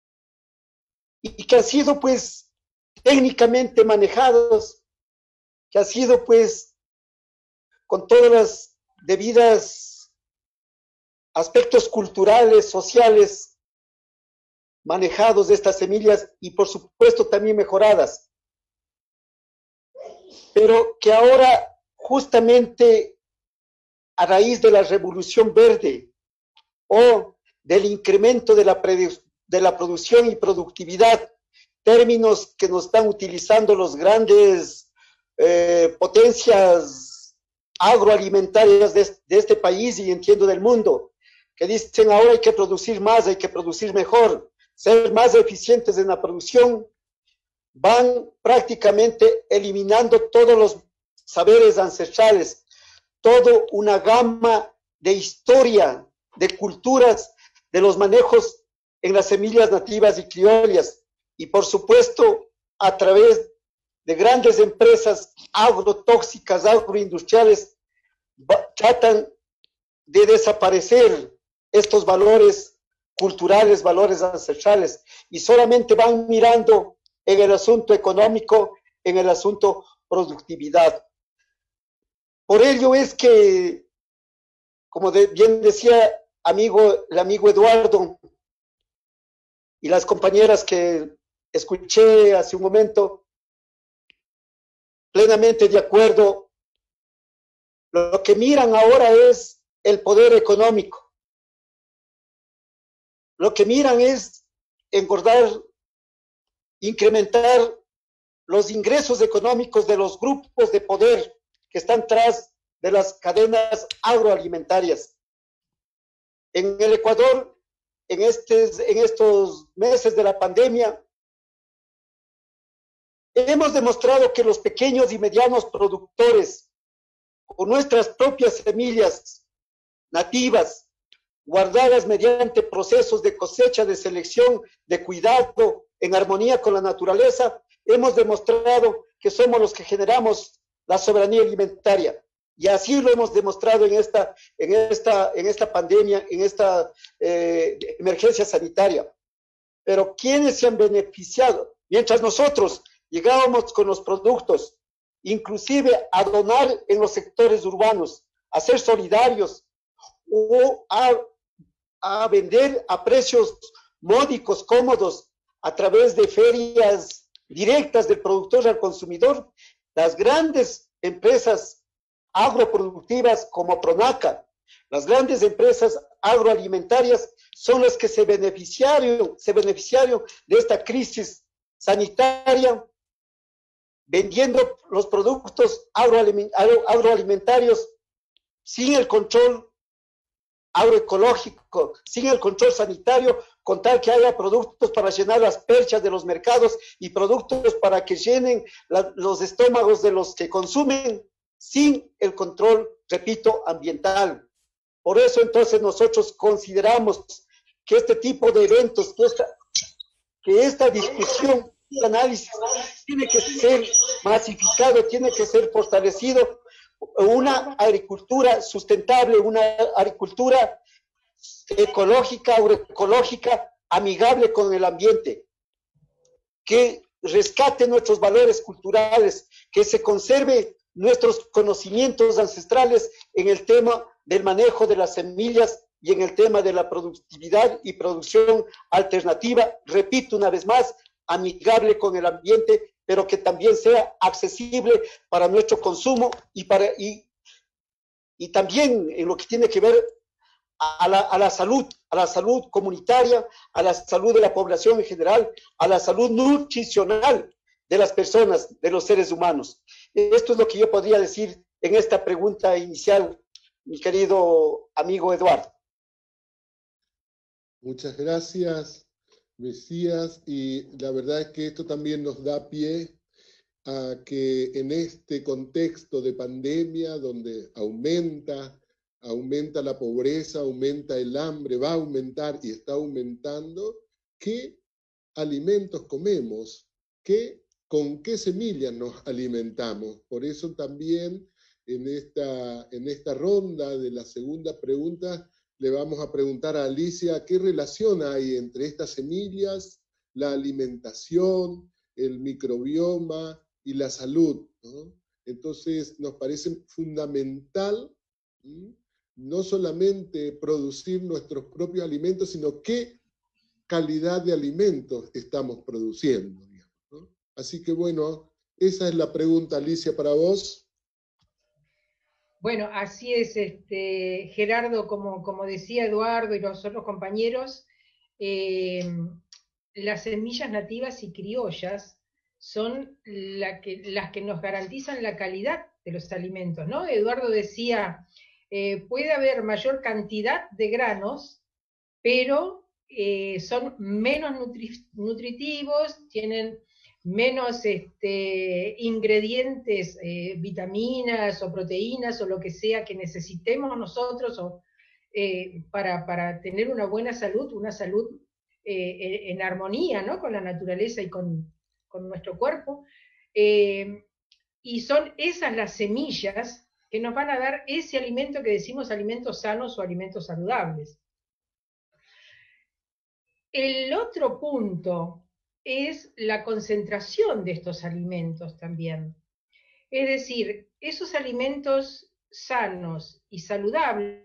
y que han sido pues técnicamente manejados, que han sido pues con todas las debidas aspectos culturales, sociales, manejados de estas semillas y por supuesto también mejoradas. Pero que ahora justamente a raíz de la revolución verde o del incremento de la, de la producción y productividad, términos que nos están utilizando los grandes eh, potencias agroalimentarias de, de este país y entiendo del mundo, que dicen ahora hay que producir más, hay que producir mejor, ser más eficientes en la producción, van prácticamente eliminando todos los saberes ancestrales, toda una gama de historia, de culturas, de los manejos en las semillas nativas y criollas, y por supuesto a través de grandes empresas agrotóxicas, agroindustriales, tratan de desaparecer estos valores culturales, valores ancestrales, y solamente van mirando en el asunto económico, en el asunto productividad. Por ello es que, como de, bien decía amigo, el amigo Eduardo y las compañeras que escuché hace un momento, plenamente de acuerdo, lo que miran ahora es el poder económico. Lo que miran es engordar, incrementar los ingresos económicos de los grupos de poder que están tras de las cadenas agroalimentarias. En el Ecuador, en, estes, en estos meses de la pandemia, hemos demostrado que los pequeños y medianos productores, con nuestras propias semillas nativas, guardadas mediante procesos de cosecha, de selección, de cuidado, en armonía con la naturaleza, hemos demostrado que somos los que generamos la soberanía alimentaria. Y así lo hemos demostrado en esta, en esta, en esta pandemia, en esta eh, emergencia sanitaria. Pero ¿quiénes se han beneficiado? Mientras nosotros llegábamos con los productos, inclusive a donar en los sectores urbanos, a ser solidarios o a, a vender a precios módicos, cómodos, a través de ferias directas del productor al consumidor, las grandes empresas agroproductivas como Pronaca, las grandes empresas agroalimentarias son las que se beneficiaron, se beneficiaron de esta crisis sanitaria, vendiendo los productos agroalimentarios sin el control agroecológico, sin el control sanitario, con tal que haya productos para llenar las perchas de los mercados y productos para que llenen la, los estómagos de los que consumen, sin el control, repito, ambiental. Por eso entonces nosotros consideramos que este tipo de eventos, que esta, que esta discusión y análisis tiene que ser masificado, tiene que ser fortalecido, una agricultura sustentable, una agricultura ecológica, agroecológica, amigable con el ambiente, que rescate nuestros valores culturales, que se conserve nuestros conocimientos ancestrales en el tema del manejo de las semillas y en el tema de la productividad y producción alternativa, repito una vez más, amigable con el ambiente, pero que también sea accesible para nuestro consumo y, para, y, y también en lo que tiene que ver a la, a la salud, a la salud comunitaria, a la salud de la población en general, a la salud nutricional de las personas, de los seres humanos. Esto es lo que yo podría decir en esta pregunta inicial, mi querido amigo Eduardo. Muchas gracias, Mesías, y la verdad es que esto también nos da pie a que en este contexto de pandemia, donde aumenta, aumenta la pobreza, aumenta el hambre, va a aumentar y está aumentando, ¿qué alimentos comemos? ¿Qué, ¿Con qué semillas nos alimentamos? Por eso también en esta, en esta ronda de la segunda pregunta le vamos a preguntar a Alicia qué relación hay entre estas semillas, la alimentación, el microbioma y la salud, ¿no? Entonces nos parece fundamental, ¿sí?, no solamente producir nuestros propios alimentos, sino qué calidad de alimentos estamos produciendo, digamos, ¿no? Así que bueno, esa es la pregunta, Alicia, para vos. Bueno, así es, este, Gerardo, como, como decía Eduardo y los otros compañeros, eh, las semillas nativas y criollas son la que, las que nos garantizan la calidad de los alimentos, ¿no? Eduardo decía, eh, puede haber mayor cantidad de granos, pero eh, son menos nutri nutritivos, tienen menos este, ingredientes, eh, vitaminas o proteínas o lo que sea que necesitemos nosotros o, eh, para, para tener una buena salud, una salud eh, en armonía, ¿no?, con la naturaleza y con, con nuestro cuerpo. Eh, y son esas las semillas que nos van a dar ese alimento que decimos alimentos sanos o alimentos saludables. El otro punto es la concentración de estos alimentos también. Es decir, esos alimentos sanos y saludables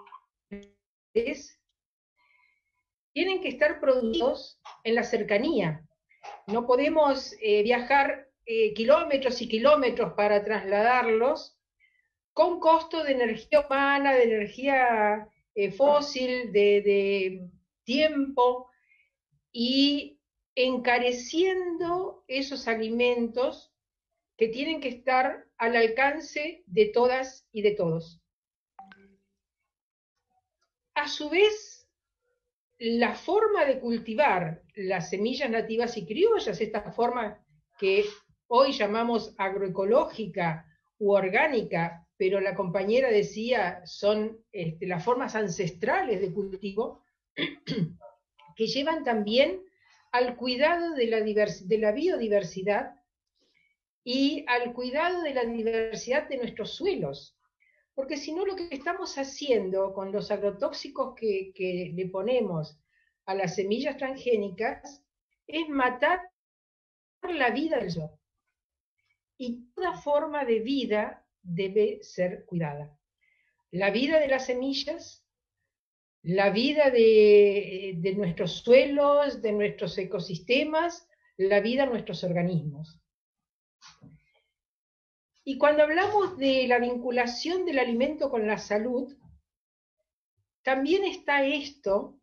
tienen que estar producidos en la cercanía. No podemos eh, viajar eh, kilómetros y kilómetros para trasladarlos con costo de energía humana, de energía eh, fósil, de, de tiempo, y encareciendo esos alimentos que tienen que estar al alcance de todas y de todos. A su vez, la forma de cultivar las semillas nativas y criollas, esta forma que hoy llamamos agroecológica u orgánica, pero la compañera decía son este, las formas ancestrales de cultivo, que llevan también al cuidado de la, de la biodiversidad y al cuidado de la diversidad de nuestros suelos. Porque si no, lo que estamos haciendo con los agrotóxicos que, que le ponemos a las semillas transgénicas es matar la vida del suelo. Y toda forma de vida debe ser cuidada. La vida de las semillas, la vida de, de nuestros suelos, de nuestros ecosistemas, la vida de nuestros organismos. Y cuando hablamos de la vinculación del alimento con la salud, también está esto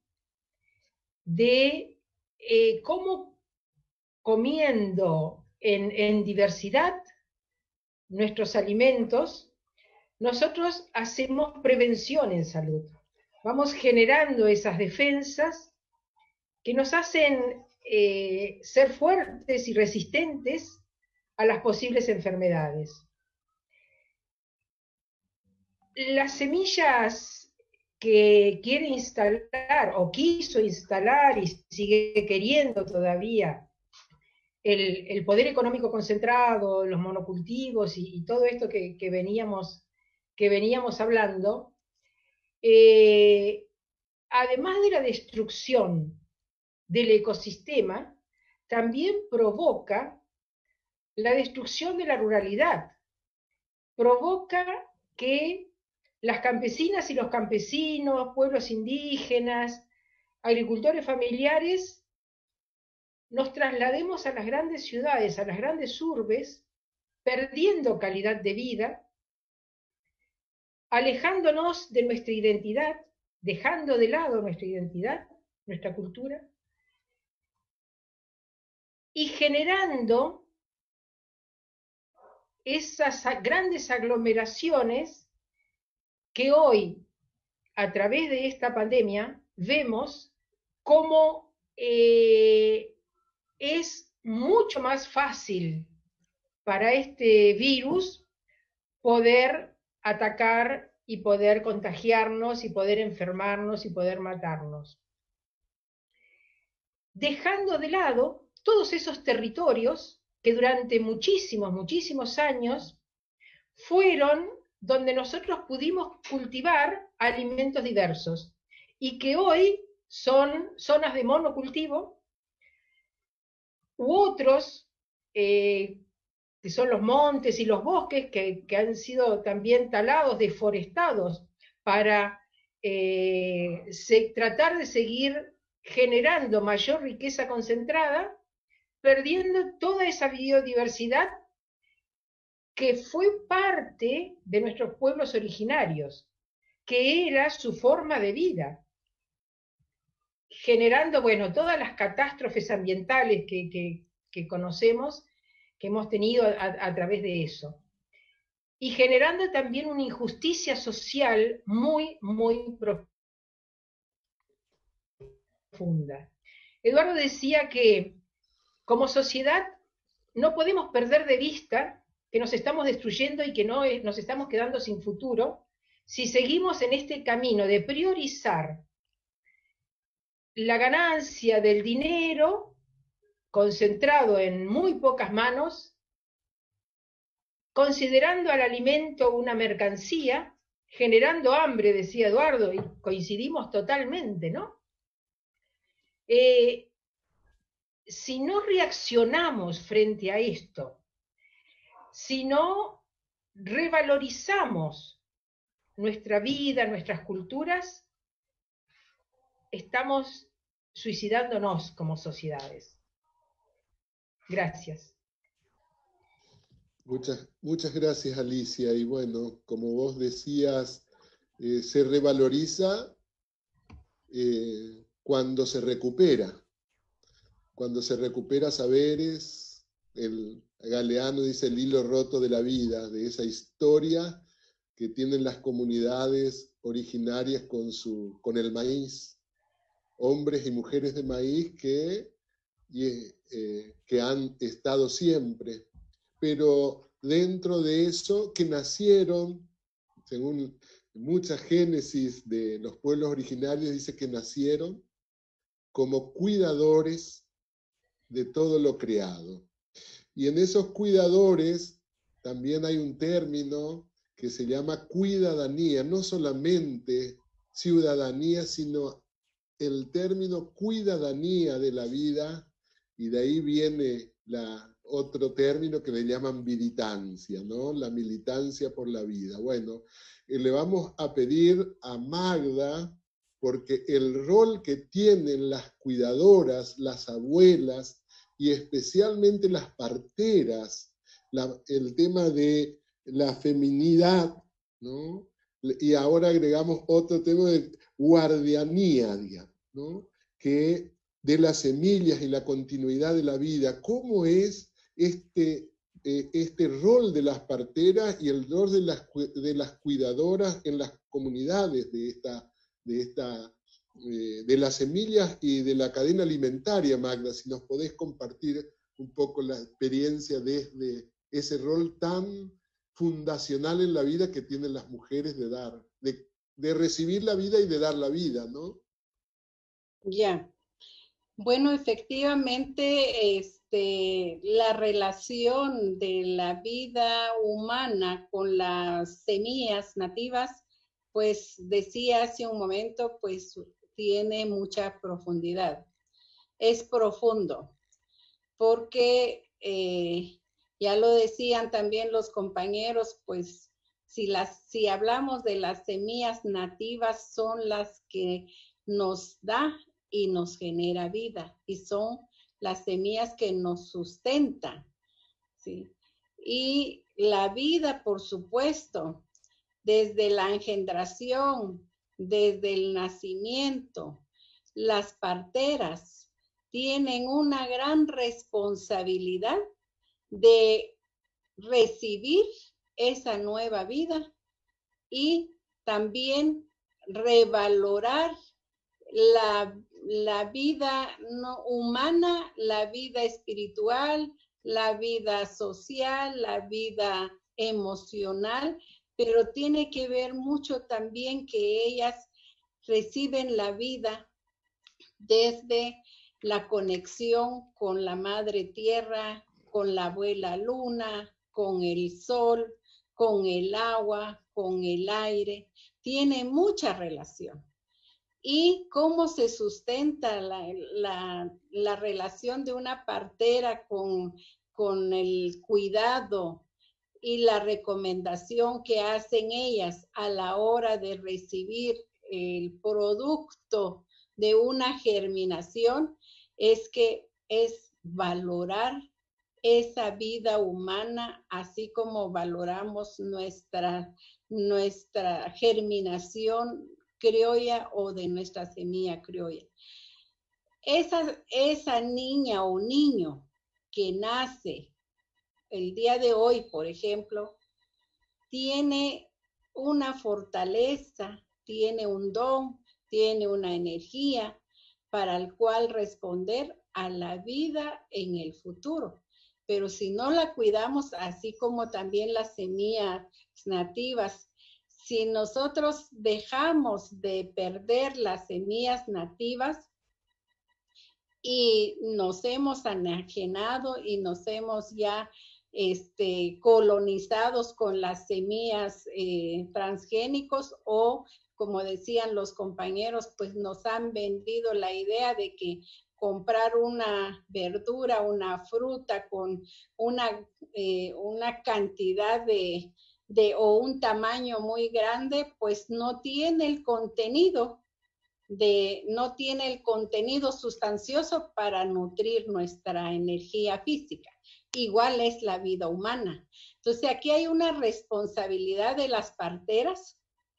de eh, cómo comiendo en, en diversidad nuestros alimentos, nosotros hacemos prevención en salud. Vamos generando esas defensas que nos hacen eh, ser fuertes y resistentes a las posibles enfermedades. Las semillas que quiere instalar, o quiso instalar y sigue queriendo todavía, el, el poder económico concentrado, los monocultivos y, y todo esto que, que, veníamos, que veníamos hablando, eh, además de la destrucción del ecosistema, también provoca la destrucción de la ruralidad, provoca que las campesinas y los campesinos, pueblos indígenas, agricultores familiares, nos traslademos a las grandes ciudades, a las grandes urbes, perdiendo calidad de vida, alejándonos de nuestra identidad, dejando de lado nuestra identidad, nuestra cultura, y generando esas grandes aglomeraciones que hoy, a través de esta pandemia, vemos cómo eh, es mucho más fácil para este virus poder atacar y poder contagiarnos y poder enfermarnos y poder matarnos. Dejando de lado todos esos territorios que durante muchísimos, muchísimos años fueron donde nosotros pudimos cultivar alimentos diversos y que hoy son zonas de monocultivo u otros eh, que son los montes y los bosques que, que han sido también talados, deforestados para eh, se, tratar de seguir generando mayor riqueza concentrada, perdiendo toda esa biodiversidad que fue parte de nuestros pueblos originarios, que era su forma de vida, generando, bueno, todas las catástrofes ambientales que, que, que conocemos, que hemos tenido a, a través de eso, y generando también una injusticia social muy, muy profunda. Eduardo decía que como sociedad no podemos perder de vista que nos estamos destruyendo y que no nos estamos quedando sin futuro si seguimos en este camino de priorizar la ganancia del dinero concentrado en muy pocas manos, considerando al alimento una mercancía, generando hambre, decía Eduardo, y coincidimos totalmente, ¿no? Eh, si no reaccionamos frente a esto, si no revalorizamos nuestra vida, nuestras culturas, estamos suicidándonos como sociedades. Gracias. Muchas, muchas gracias, Alicia. Y bueno, como vos decías, eh, se revaloriza eh, cuando se recupera. Cuando se recupera saberes, el Galeano dice el hilo roto de la vida, de esa historia que tienen las comunidades originarias con, su, con el maíz, hombres y mujeres de maíz que, y, eh, que han estado siempre, pero dentro de eso que nacieron, según mucha génesis de los pueblos originarios, dice que nacieron como cuidadores de todo lo creado. Y en esos cuidadores también hay un término que se llama cuidadanía, no solamente ciudadanía, sino el término cuidadanía de la vida, y de ahí viene la, otro término que le llaman militancia, ¿no? La militancia por la vida. Bueno, eh, le vamos a pedir a Magda, porque el rol que tienen las cuidadoras, las abuelas, y especialmente las parteras, la, el tema de la feminidad, ¿no? Y ahora agregamos otro tema de guardianía, digamos, ¿no? Que de las semillas y la continuidad de la vida, ¿cómo es este, eh, este rol de las parteras y el rol de las, de las cuidadoras en las comunidades de esta, de esta de las semillas y de la cadena alimentaria, Magda, si nos podés compartir un poco la experiencia desde ese rol tan fundacional en la vida que tienen las mujeres de dar, de de recibir la vida y de dar la vida, ¿no? Ya. Bueno, efectivamente, este, la relación de la vida humana con las semillas nativas, pues decía hace un momento, pues tiene mucha profundidad. Es profundo, porque eh, ya lo decían también los compañeros, pues si, las, si hablamos de las semillas nativas, son las que nos da y nos genera vida, y son las semillas que nos sustentan, ¿sí? Y la vida, por supuesto, desde la engendración, desde el nacimiento, las parteras tienen una gran responsabilidad de recibir esa nueva vida y también revalorar la, la vida no humana, la vida espiritual, la vida social, la vida emocional, pero tiene que ver mucho también que ellas reciben la vida desde la conexión con la madre tierra, con la abuela luna, con el sol, con el agua, con el aire. Tiene mucha relación. Y cómo se sustenta la, la, la relación de una partera con, con el cuidado y la recomendación que hacen ellas a la hora de recibir el producto de una germinación, es que es valorar esa vida humana, así como valoramos nuestra, nuestra germinación criolla o de nuestra semilla criolla. Esa, esa niña o niño que nace el día de hoy, por ejemplo, tiene una fortaleza, tiene un don, tiene una energía para el cual responder a la vida en el futuro. Pero si no la cuidamos, así como también las semillas nativas, si nosotros dejamos de perder las semillas nativas y nos hemos enajenado y nos hemos ya este, colonizados con las semillas eh, transgénicos, o como decían los compañeros, pues nos han vendido la idea de que comprar una verdura, una fruta con una, eh, una cantidad de, de o un tamaño muy grande, pues no tiene el contenido de, no tiene el contenido sustancioso para nutrir nuestra energía física. Igual es la vida humana. Entonces aquí hay una responsabilidad de las parteras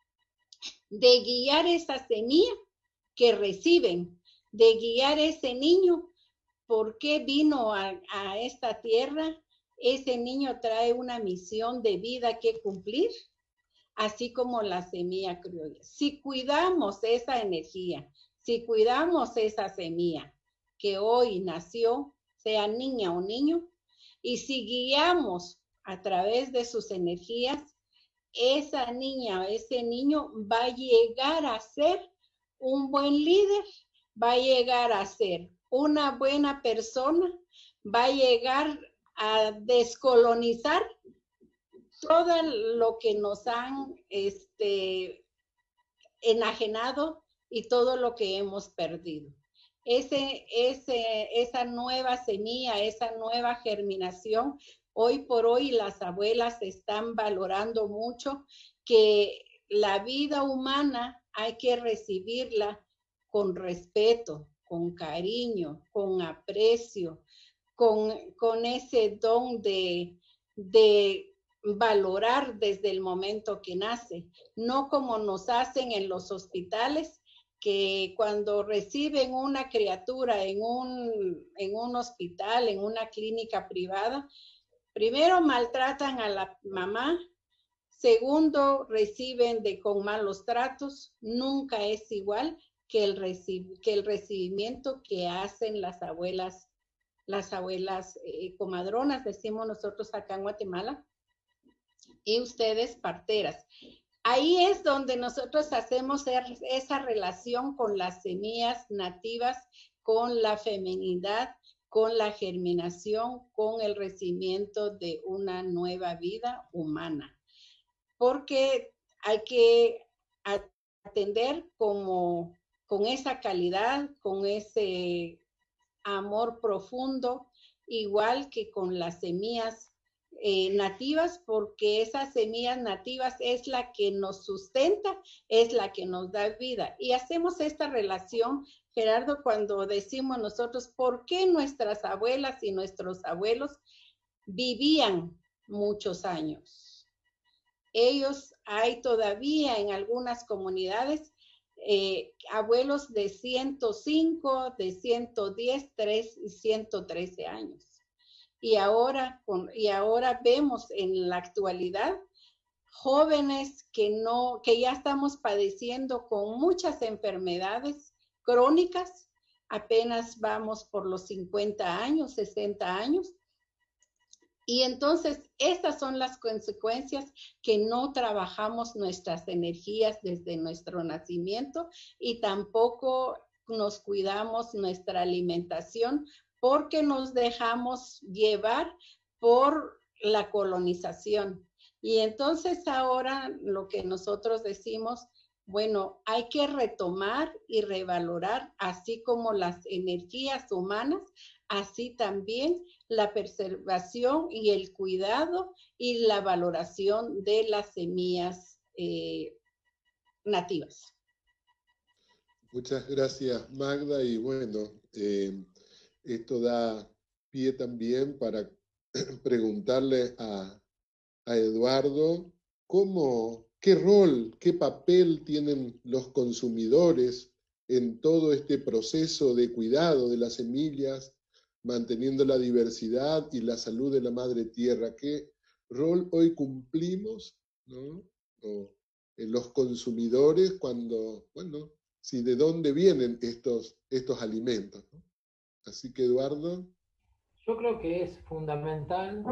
de guiar esa semilla que reciben, de guiar ese niño. ¿Por qué vino a, a esta tierra? Ese niño trae una misión de vida que cumplir, así como la semilla criolla. Si cuidamos esa energía, si cuidamos esa semilla que hoy nació, sea niña o niño, y si guiamos a través de sus energías, esa niña o ese niño va a llegar a ser un buen líder, va a llegar a ser una buena persona, va a llegar a descolonizar todo lo que nos han este, enajenado y todo lo que hemos perdido. Ese, ese, esa nueva semilla, esa nueva germinación, hoy por hoy las abuelas están valorando mucho que la vida humana hay que recibirla con respeto, con cariño, con aprecio, con, con ese don de, de valorar desde el momento que nace, no como nos hacen en los hospitales, que cuando reciben una criatura en un, en un hospital, en una clínica privada, primero maltratan a la mamá, segundo reciben de con malos tratos, nunca es igual que el, reci que el recibimiento que hacen las abuelas, las abuelas eh, comadronas, decimos nosotros acá en Guatemala, y ustedes parteras. ahí es donde nosotros hacemos esa relación con las semillas nativas, con la feminidad, con la germinación, con el recibimiento de una nueva vida humana. Porque hay que atender como, con esa calidad, con ese amor profundo, igual que con las semillas eh, nativas, porque esas semillas nativas es la que nos sustenta, es la que nos da vida. Y hacemos esta relación, Gerardo, cuando decimos nosotros, ¿por qué nuestras abuelas y nuestros abuelos vivían muchos años? Ellos, hay todavía en algunas comunidades eh, abuelos de ciento cinco, de ciento diez, tres y ciento trece años. Y ahora, con, y ahora vemos en la actualidad jóvenes que, no, que ya estamos padeciendo con muchas enfermedades crónicas, apenas vamos por los cincuenta años, sesenta años. Y entonces, estas son las consecuencias que no trabajamos nuestras energías desde nuestro nacimiento y tampoco nos cuidamos nuestra alimentación porque nos dejamos llevar por la colonización. Y entonces ahora lo que nosotros decimos, bueno, hay que retomar y revalorar, así como las energías humanas, así también la preservación y el cuidado y la valoración de las semillas eh, nativas. Muchas gracias, Magda. Y bueno, eh, esto da pie también para preguntarle a, a Eduardo cómo, qué rol, qué papel tienen los consumidores en todo este proceso de cuidado de las semillas, manteniendo la diversidad y la salud de la madre tierra. ¿Qué rol hoy cumplimos, ¿no? O, en los consumidores cuando, bueno, si de dónde vienen estos, estos alimentos, ¿no? Así que, Eduardo. Yo creo que es fundamental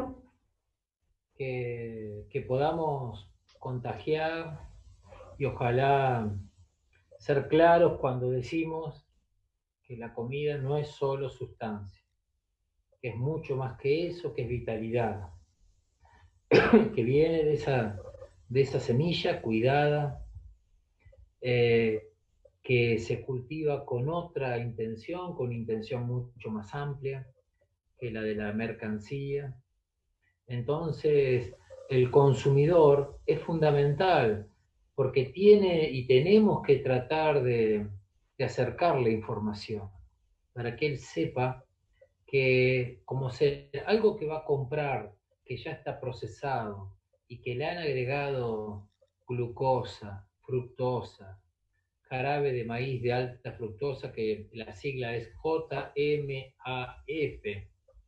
que, que podamos contagiar y ojalá ser claros cuando decimos que la comida no es solo sustancia, que es mucho más que eso, que es vitalidad, que viene de esa, de esa semilla cuidada, eh, que se cultiva con otra intención, con intención mucho más amplia que la de la mercancía. Entonces, el consumidor es fundamental porque tiene y tenemos que tratar de, de acercarle información para que él sepa que como se, algo que va a comprar, que ya está procesado y que le han agregado glucosa, fructosa, jarabe de maíz de alta fructosa, que la sigla es J M A F,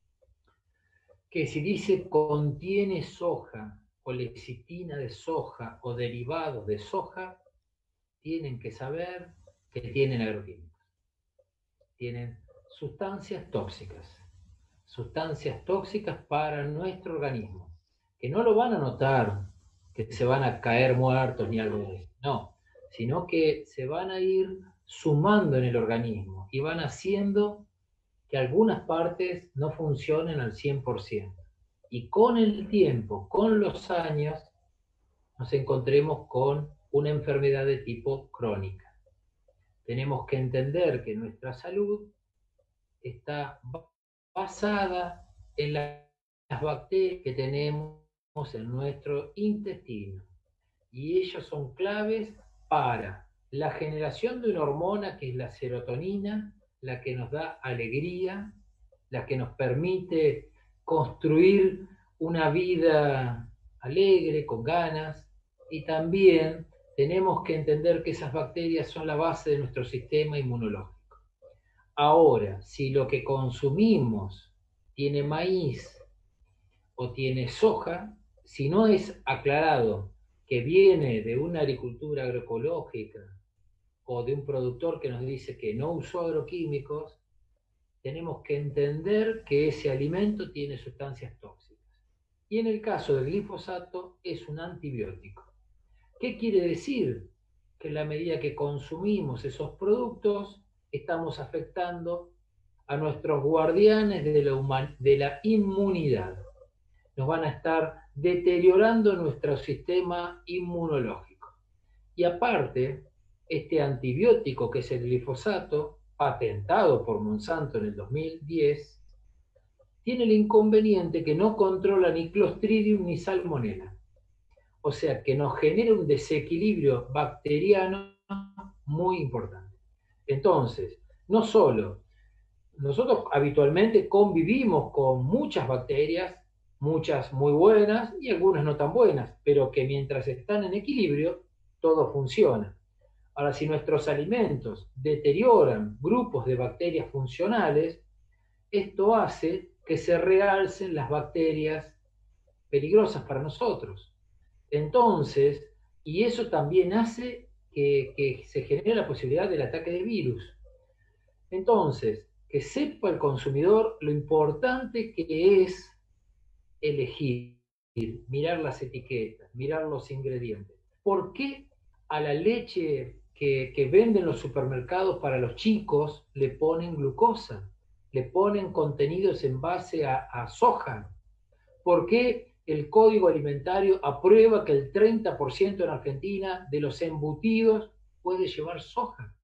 que si dice contiene soja o lecitina de soja o derivados de soja, tienen que saber que tienen agroquímicos. Tienen sustancias tóxicas, sustancias tóxicas para nuestro organismo, que no lo van a notar, que se van a caer muertos ni algo de eso, no, sino que se van a ir sumando en el organismo y van haciendo que algunas partes no funcionen al cien por ciento. Y con el tiempo, con los años, nos encontremos con una enfermedad de tipo crónica. Tenemos que entender que nuestra salud está basada en las bacterias que tenemos en nuestro intestino. Y ellos son claves para la generación de una hormona que es la serotonina, la que nos da alegría, la que nos permite construir una vida alegre, con ganas, y también tenemos que entender que esas bacterias son la base de nuestro sistema inmunológico. Ahora, si lo que consumimos tiene maíz o tiene soja, si no es aclarado que viene de una agricultura agroecológica o de un productor que nos dice que no usó agroquímicos, tenemos que entender que ese alimento tiene sustancias tóxicas. Y en el caso del glifosato es un antibiótico. ¿Qué quiere decir? Que en la medida que consumimos esos productos, estamos afectando a nuestros guardianes de la, human- de la inmunidad. Nos van a estar deteriorando nuestro sistema inmunológico. Y aparte, este antibiótico que es el glifosato, patentado por Monsanto en el dos mil diez, tiene el inconveniente que no controla ni Clostridium ni Salmonella. O sea que nos genera un desequilibrio bacteriano muy importante. Entonces, no solo, nosotros habitualmente convivimos con muchas bacterias, muchas muy buenas y algunas no tan buenas, pero que mientras están en equilibrio, todo funciona. Ahora, si nuestros alimentos deterioran grupos de bacterias funcionales, esto hace que se realcen las bacterias peligrosas para nosotros. Entonces, y eso también hace que, que se genere la posibilidad del ataque de virus. Entonces, que sepa el consumidor lo importante que es elegir, mirar las etiquetas, mirar los ingredientes. ¿Por qué a la leche que, que venden los supermercados para los chicos le ponen glucosa? Le ponen contenidos en base a, a soja. ¿Por qué el Código Alimentario aprueba que el treinta por ciento en Argentina de los embutidos puede llevar soja?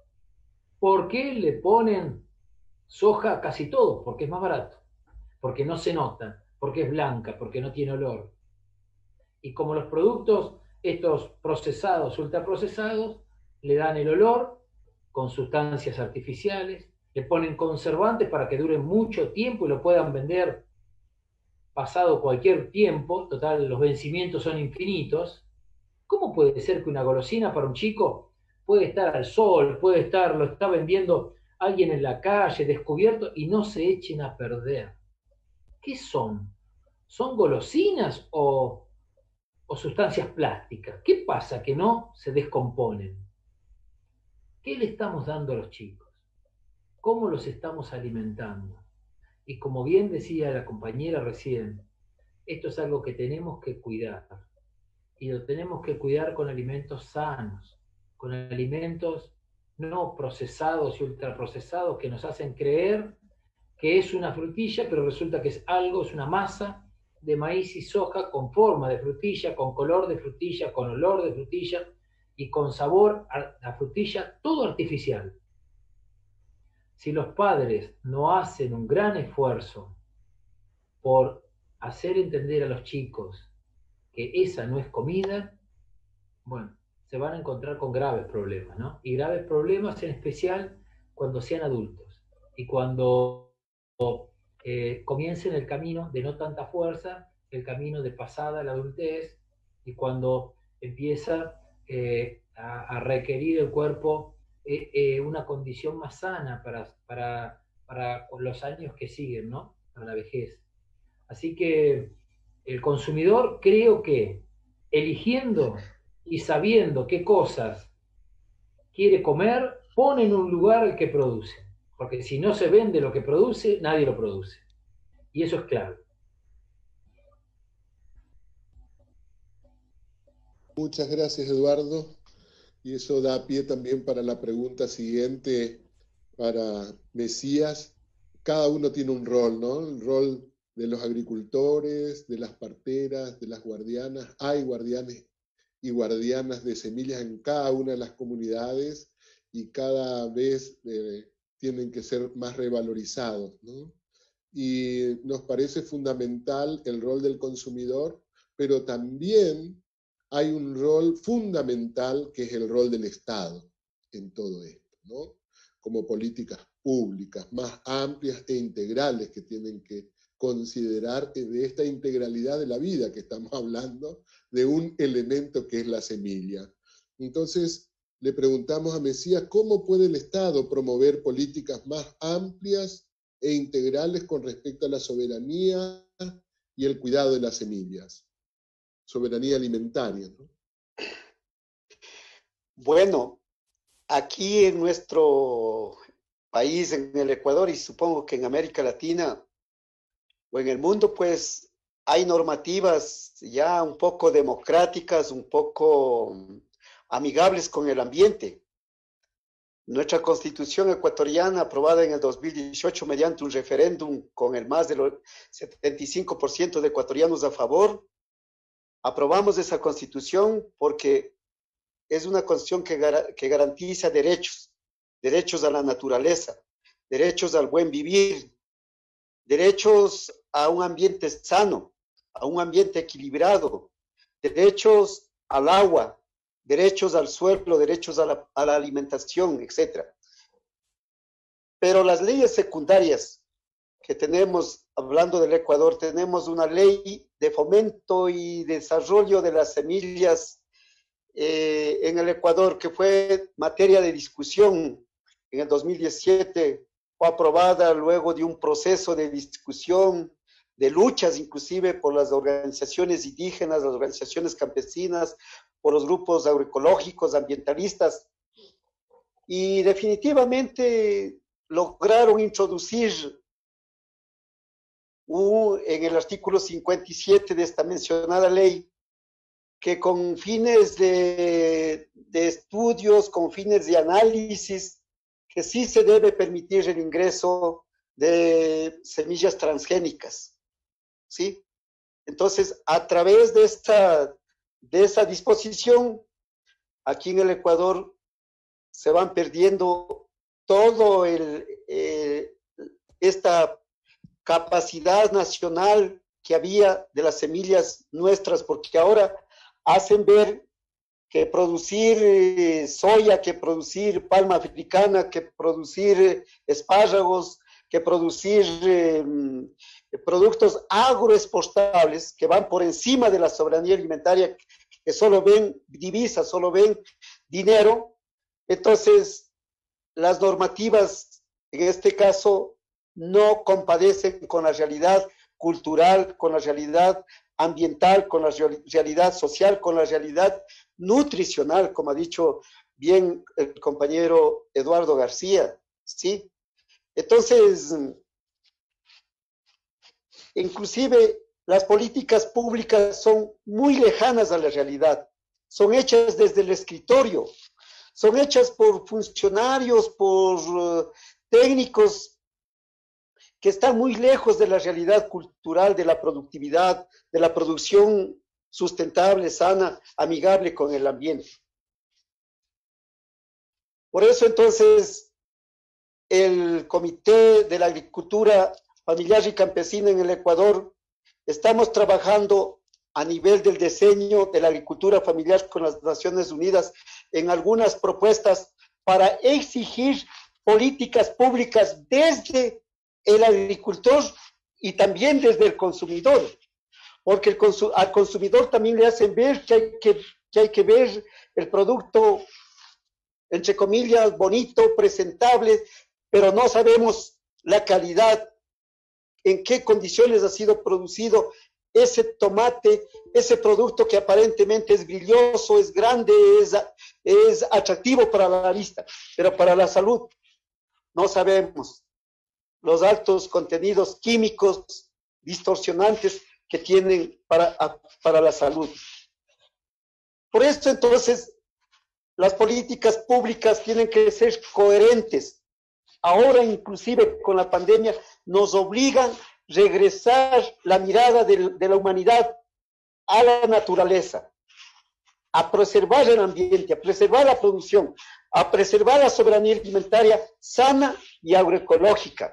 ¿Por qué le ponen soja a casi todo? Porque es más barato, porque no se nota, porque es blanca, porque no tiene olor. Y como los productos, estos procesados, ultraprocesados, le dan el olor con sustancias artificiales, le ponen conservantes para que duren mucho tiempo y lo puedan vender pasado cualquier tiempo, total, los vencimientos son infinitos. ¿Cómo puede ser que una golosina para un chico puede estar al sol, puede estar, lo está vendiendo alguien en la calle, descubierto, y no se echen a perder? ¿Qué son? ¿Son golosinas o, o sustancias plásticas? ¿Qué pasa que no se descomponen? ¿Qué le estamos dando a los chicos? ¿Cómo los estamos alimentando? Y como bien decía la compañera recién, esto es algo que tenemos que cuidar. Y lo tenemos que cuidar con alimentos sanos, con alimentos no procesados y ultraprocesados que nos hacen creer que es una frutilla, pero resulta que es algo, es una masa de maíz y soja con forma de frutilla, con color de frutilla, con olor de frutilla y con sabor a frutilla, todo artificial. Si los padres no hacen un gran esfuerzo por hacer entender a los chicos que esa no es comida, bueno, se van a encontrar con graves problemas, ¿no? Y graves problemas en especial cuando sean adultos y cuando eh, comiencen el camino de no tanta fuerza, el camino de pasada a la adultez, y cuando empieza eh, a, a requerir el cuerpo eh, eh, una condición más sana para, para, para los años que siguen, ¿no? Para la vejez. Así que el consumidor, creo que eligiendo y sabiendo qué cosas quiere comer, pone en un lugar el que produce. Porque si no se vende lo que produce, nadie lo produce. Y eso es clave. Muchas gracias, Eduardo. Y eso da pie también para la pregunta siguiente para Mesías. Cada uno tiene un rol, ¿no? El rol de los agricultores, de las parteras, de las guardianas. Hay guardianes y guardianas de semillas en cada una de las comunidades y cada vez eh, tienen que ser más revalorizados, ¿no? Y nos parece fundamental el rol del consumidor, pero también hay un rol fundamental que es el rol del Estado en todo esto, ¿no? Como políticas públicas más amplias e integrales que tienen que considerar de esta integralidad de la vida que estamos hablando, de un elemento que es la semilla. Entonces, le preguntamos a Mesías, ¿cómo puede el Estado promover políticas más amplias e integrales con respecto a la soberanía y el cuidado de las semillas? Soberanía alimentaria, ¿no? Bueno, aquí en nuestro país, en el Ecuador, y supongo que en América Latina o en el mundo, pues hay normativas ya un poco democráticas, un poco amigables con el ambiente. Nuestra Constitución ecuatoriana, aprobada en el dos mil dieciocho mediante un referéndum con el más del setenta y cinco por ciento de ecuatorianos a favor, aprobamos esa Constitución porque es una Constitución que, gar que garantiza derechos, derechos a la naturaleza, derechos al buen vivir, derechos a un ambiente sano, a un ambiente equilibrado, derechos al agua, derechos al suelo, derechos a la, a la alimentación, etcétera. Pero las leyes secundarias que tenemos, hablando del Ecuador, tenemos una ley de fomento y desarrollo de las semillas eh, en el Ecuador, que fue materia de discusión en el dos mil diecisiete, fue aprobada luego de un proceso de discusión, de luchas inclusive por las organizaciones indígenas, las organizaciones campesinas, por los grupos agroecológicos, ambientalistas, y definitivamente lograron introducir un, en el artículo cincuenta y siete de esta mencionada ley, que con fines de, de estudios, con fines de análisis, que sí se debe permitir el ingreso de semillas transgénicas, ¿sí? Entonces, a través de esta, de esa disposición, aquí en el Ecuador se van perdiendo todo el, eh, esta capacidad nacional que había de las semillas nuestras, porque ahora hacen ver que producir eh, soya, que producir palma africana, que producir eh, espárragos, que producir eh, productos agroexportables que van por encima de la soberanía alimentaria, que solo ven divisas, solo ven dinero. Entonces, las normativas, en este caso, no compadecen con la realidad cultural, con la realidad ambiental, con la realidad social, con la realidad nutricional, como ha dicho bien el compañero Eduardo García, ¿sí? Entonces, inclusive las políticas públicas son muy lejanas a la realidad, son hechas desde el escritorio, son hechas por funcionarios, por uh, técnicos que están muy lejos de la realidad cultural, de la productividad, de la producción sustentable, sana, amigable con el ambiente. Por eso entonces el Comité de la Agricultura Familiar y Campesina en el Ecuador, estamos trabajando a nivel del diseño de la agricultura familiar con las Naciones Unidas en algunas propuestas para exigir políticas públicas desde el agricultor y también desde el consumidor, porque el consu al consumidor también le hacen ver que hay que, que hay que ver el producto, entre comillas, bonito, presentable, pero no sabemos la calidad, en qué condiciones ha sido producido ese tomate, ese producto que aparentemente es brilloso, es grande, es, es atractivo para la vista, pero para la salud no sabemos los altos contenidos químicos distorsionantes que tienen para, para la salud. Por eso entonces las políticas públicas tienen que ser coherentes. Ahora inclusive con la pandemia nos obligan a regresar la mirada de, de la humanidad a la naturaleza, a preservar el ambiente, a preservar la producción, a preservar la soberanía alimentaria sana y agroecológica.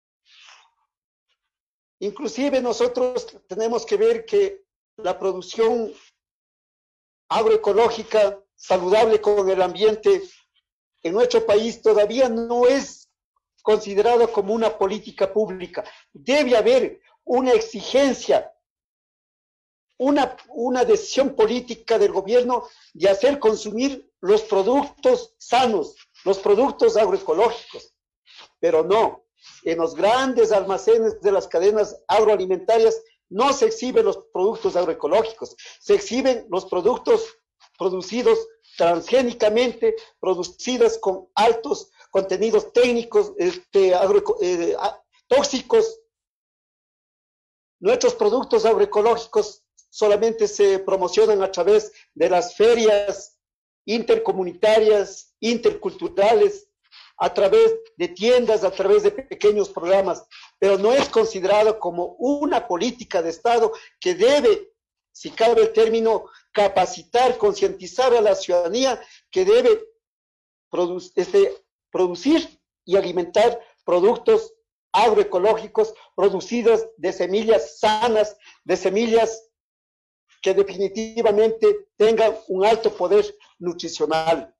Inclusive nosotros tenemos que ver que la producción agroecológica saludable con el ambiente en nuestro país todavía no es considerado como una política pública. Debe haber una exigencia, una, una decisión política del gobierno de hacer consumir los productos sanos, los productos agroecológicos, pero no. En los grandes almacenes de las cadenas agroalimentarias no se exhiben los productos agroecológicos, se exhiben los productos producidos transgénicamente, producidos con altos contenidos técnicos, este, agro, eh, tóxicos. Nuestros productos agroecológicos solamente se promocionan a través de las ferias intercomunitarias, interculturales, a través de tiendas, a través de pequeños programas, pero no es considerado como una política de Estado que debe, si cabe el término, capacitar, concientizar a la ciudadanía que debe produ- este, producir y alimentar productos agroecológicos producidos de semillas sanas, de semillas que definitivamente tengan un alto poder nutricional.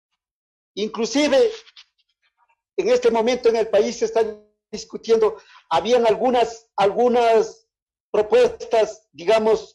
Inclusive, en este momento en el país se está discutiendo, habían algunas, algunas propuestas, digamos,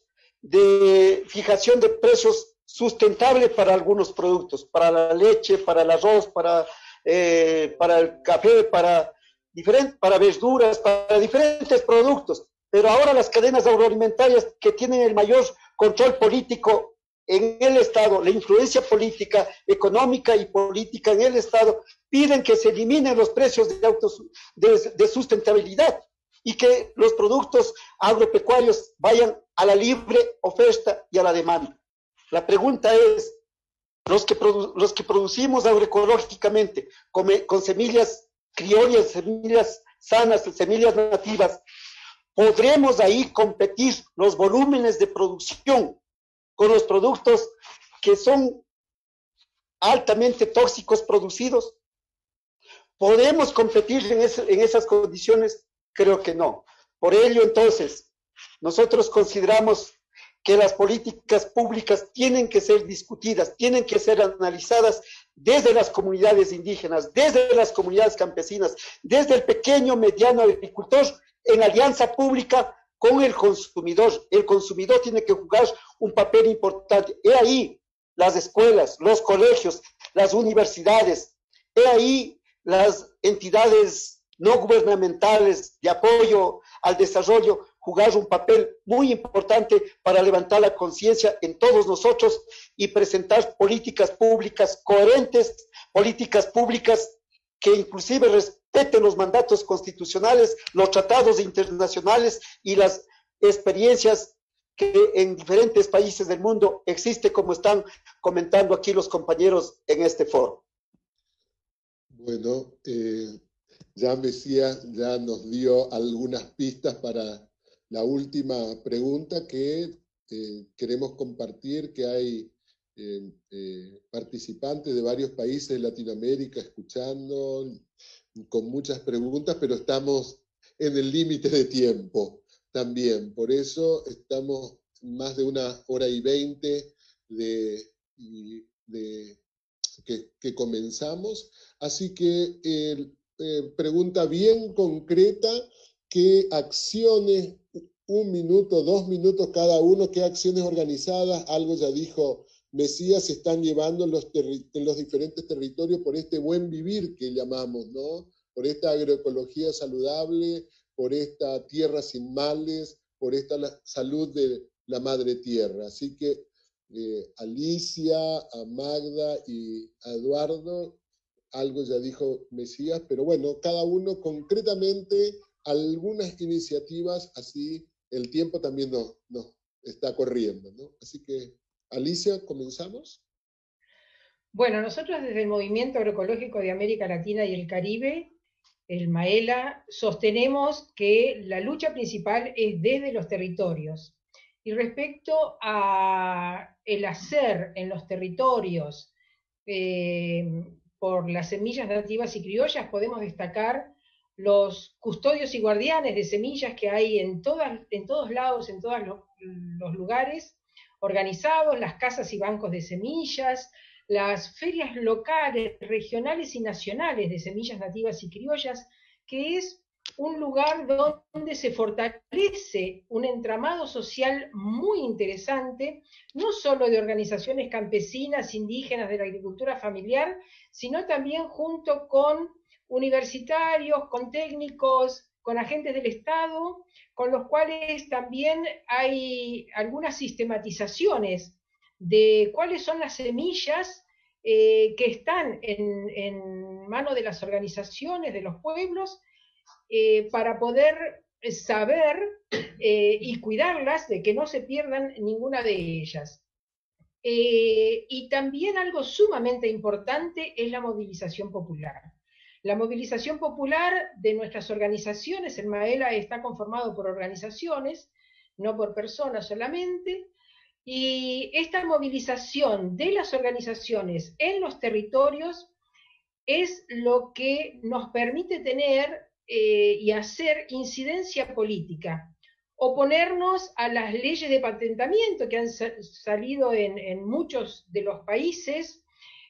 de fijación de precios sustentables para algunos productos, para la leche, para el arroz, para, eh, para el café, para, diferentes, para verduras, para diferentes productos. Pero ahora las cadenas agroalimentarias que tienen el mayor control político en el Estado, la influencia política, económica y política en el Estado, piden que se eliminen los precios de, autos, de, de sustentabilidad y que los productos agropecuarios vayan a la libre oferta y a la demanda. La pregunta es, los que, produ los que producimos agroecológicamente con, con semillas criollas, semillas sanas, semillas nativas, ¿podremos ahí competir los volúmenes de producción con los productos que son altamente tóxicos producidos? ¿Podemos competir en, ese, en esas condiciones? Creo que no. Por ello, entonces, nosotros consideramos que las políticas públicas tienen que ser discutidas, tienen que ser analizadas desde las comunidades indígenas, desde las comunidades campesinas, desde el pequeño, mediano agricultor, en alianza pública con el consumidor. El consumidor tiene que jugar un papel importante. He ahí las escuelas, los colegios, las universidades, he ahí las entidades no gubernamentales de apoyo al desarrollo, jugar un papel muy importante para levantar la conciencia en todos nosotros y presentar políticas públicas coherentes, políticas públicas que inclusive respeten los mandatos constitucionales, los tratados internacionales y las experiencias que en diferentes países del mundo existe, como están comentando aquí los compañeros en este foro. Bueno, eh, ya Mesías ya nos dio algunas pistas para la última pregunta que eh, queremos compartir, que hay eh, eh, participantes de varios países de Latinoamérica escuchando, con muchas preguntas, pero estamos en el límite de tiempo también. Por eso estamos más de una hora y veinte de, de, que, que comenzamos. Así que eh, eh, pregunta bien concreta, ¿qué acciones, un minuto, dos minutos cada uno, qué acciones organizadas, algo ya dijo Mesías, se están llevando en los, en los diferentes territorios por este buen vivir que llamamos, ¿no? Por esta agroecología saludable, por esta tierra sin males, por esta la, salud de la madre tierra? Así que eh, Alicia, a Magda y a Eduardo, algo ya dijo Mesías, pero bueno, cada uno concretamente algunas iniciativas, así el tiempo también nos, nos está corriendo, ¿no? Así que, Alicia, ¿comenzamos? Bueno, nosotros desde el Movimiento Agroecológico de América Latina y el Caribe, el MAELA, sostenemos que la lucha principal es desde los territorios. Y respecto a el hacer en los territorios eh, por las semillas nativas y criollas, podemos destacar los custodios y guardianes de semillas que hay en, todas, en todos lados, en todos los, los lugares organizados, las casas y bancos de semillas, las ferias locales, regionales y nacionales de semillas nativas y criollas, que es un lugar donde se fortalece un entramado social muy interesante, no solo de organizaciones campesinas, indígenas, de la agricultura familiar, sino también junto con universitarios, con técnicos, con agentes del Estado, con los cuales también hay algunas sistematizaciones de cuáles son las semillas eh, que están en, en manos de las organizaciones, de los pueblos, eh, para poder saber eh, y cuidarlas de que no se pierdan ninguna de ellas. Eh, y también algo sumamente importante es la movilización popular. La movilización popular de nuestras organizaciones, el MAELA está conformado por organizaciones, no por personas solamente, y esta movilización de las organizaciones en los territorios es lo que nos permite tener eh, y hacer incidencia política, oponernos a las leyes de patentamiento que han salido en, en muchos de los países,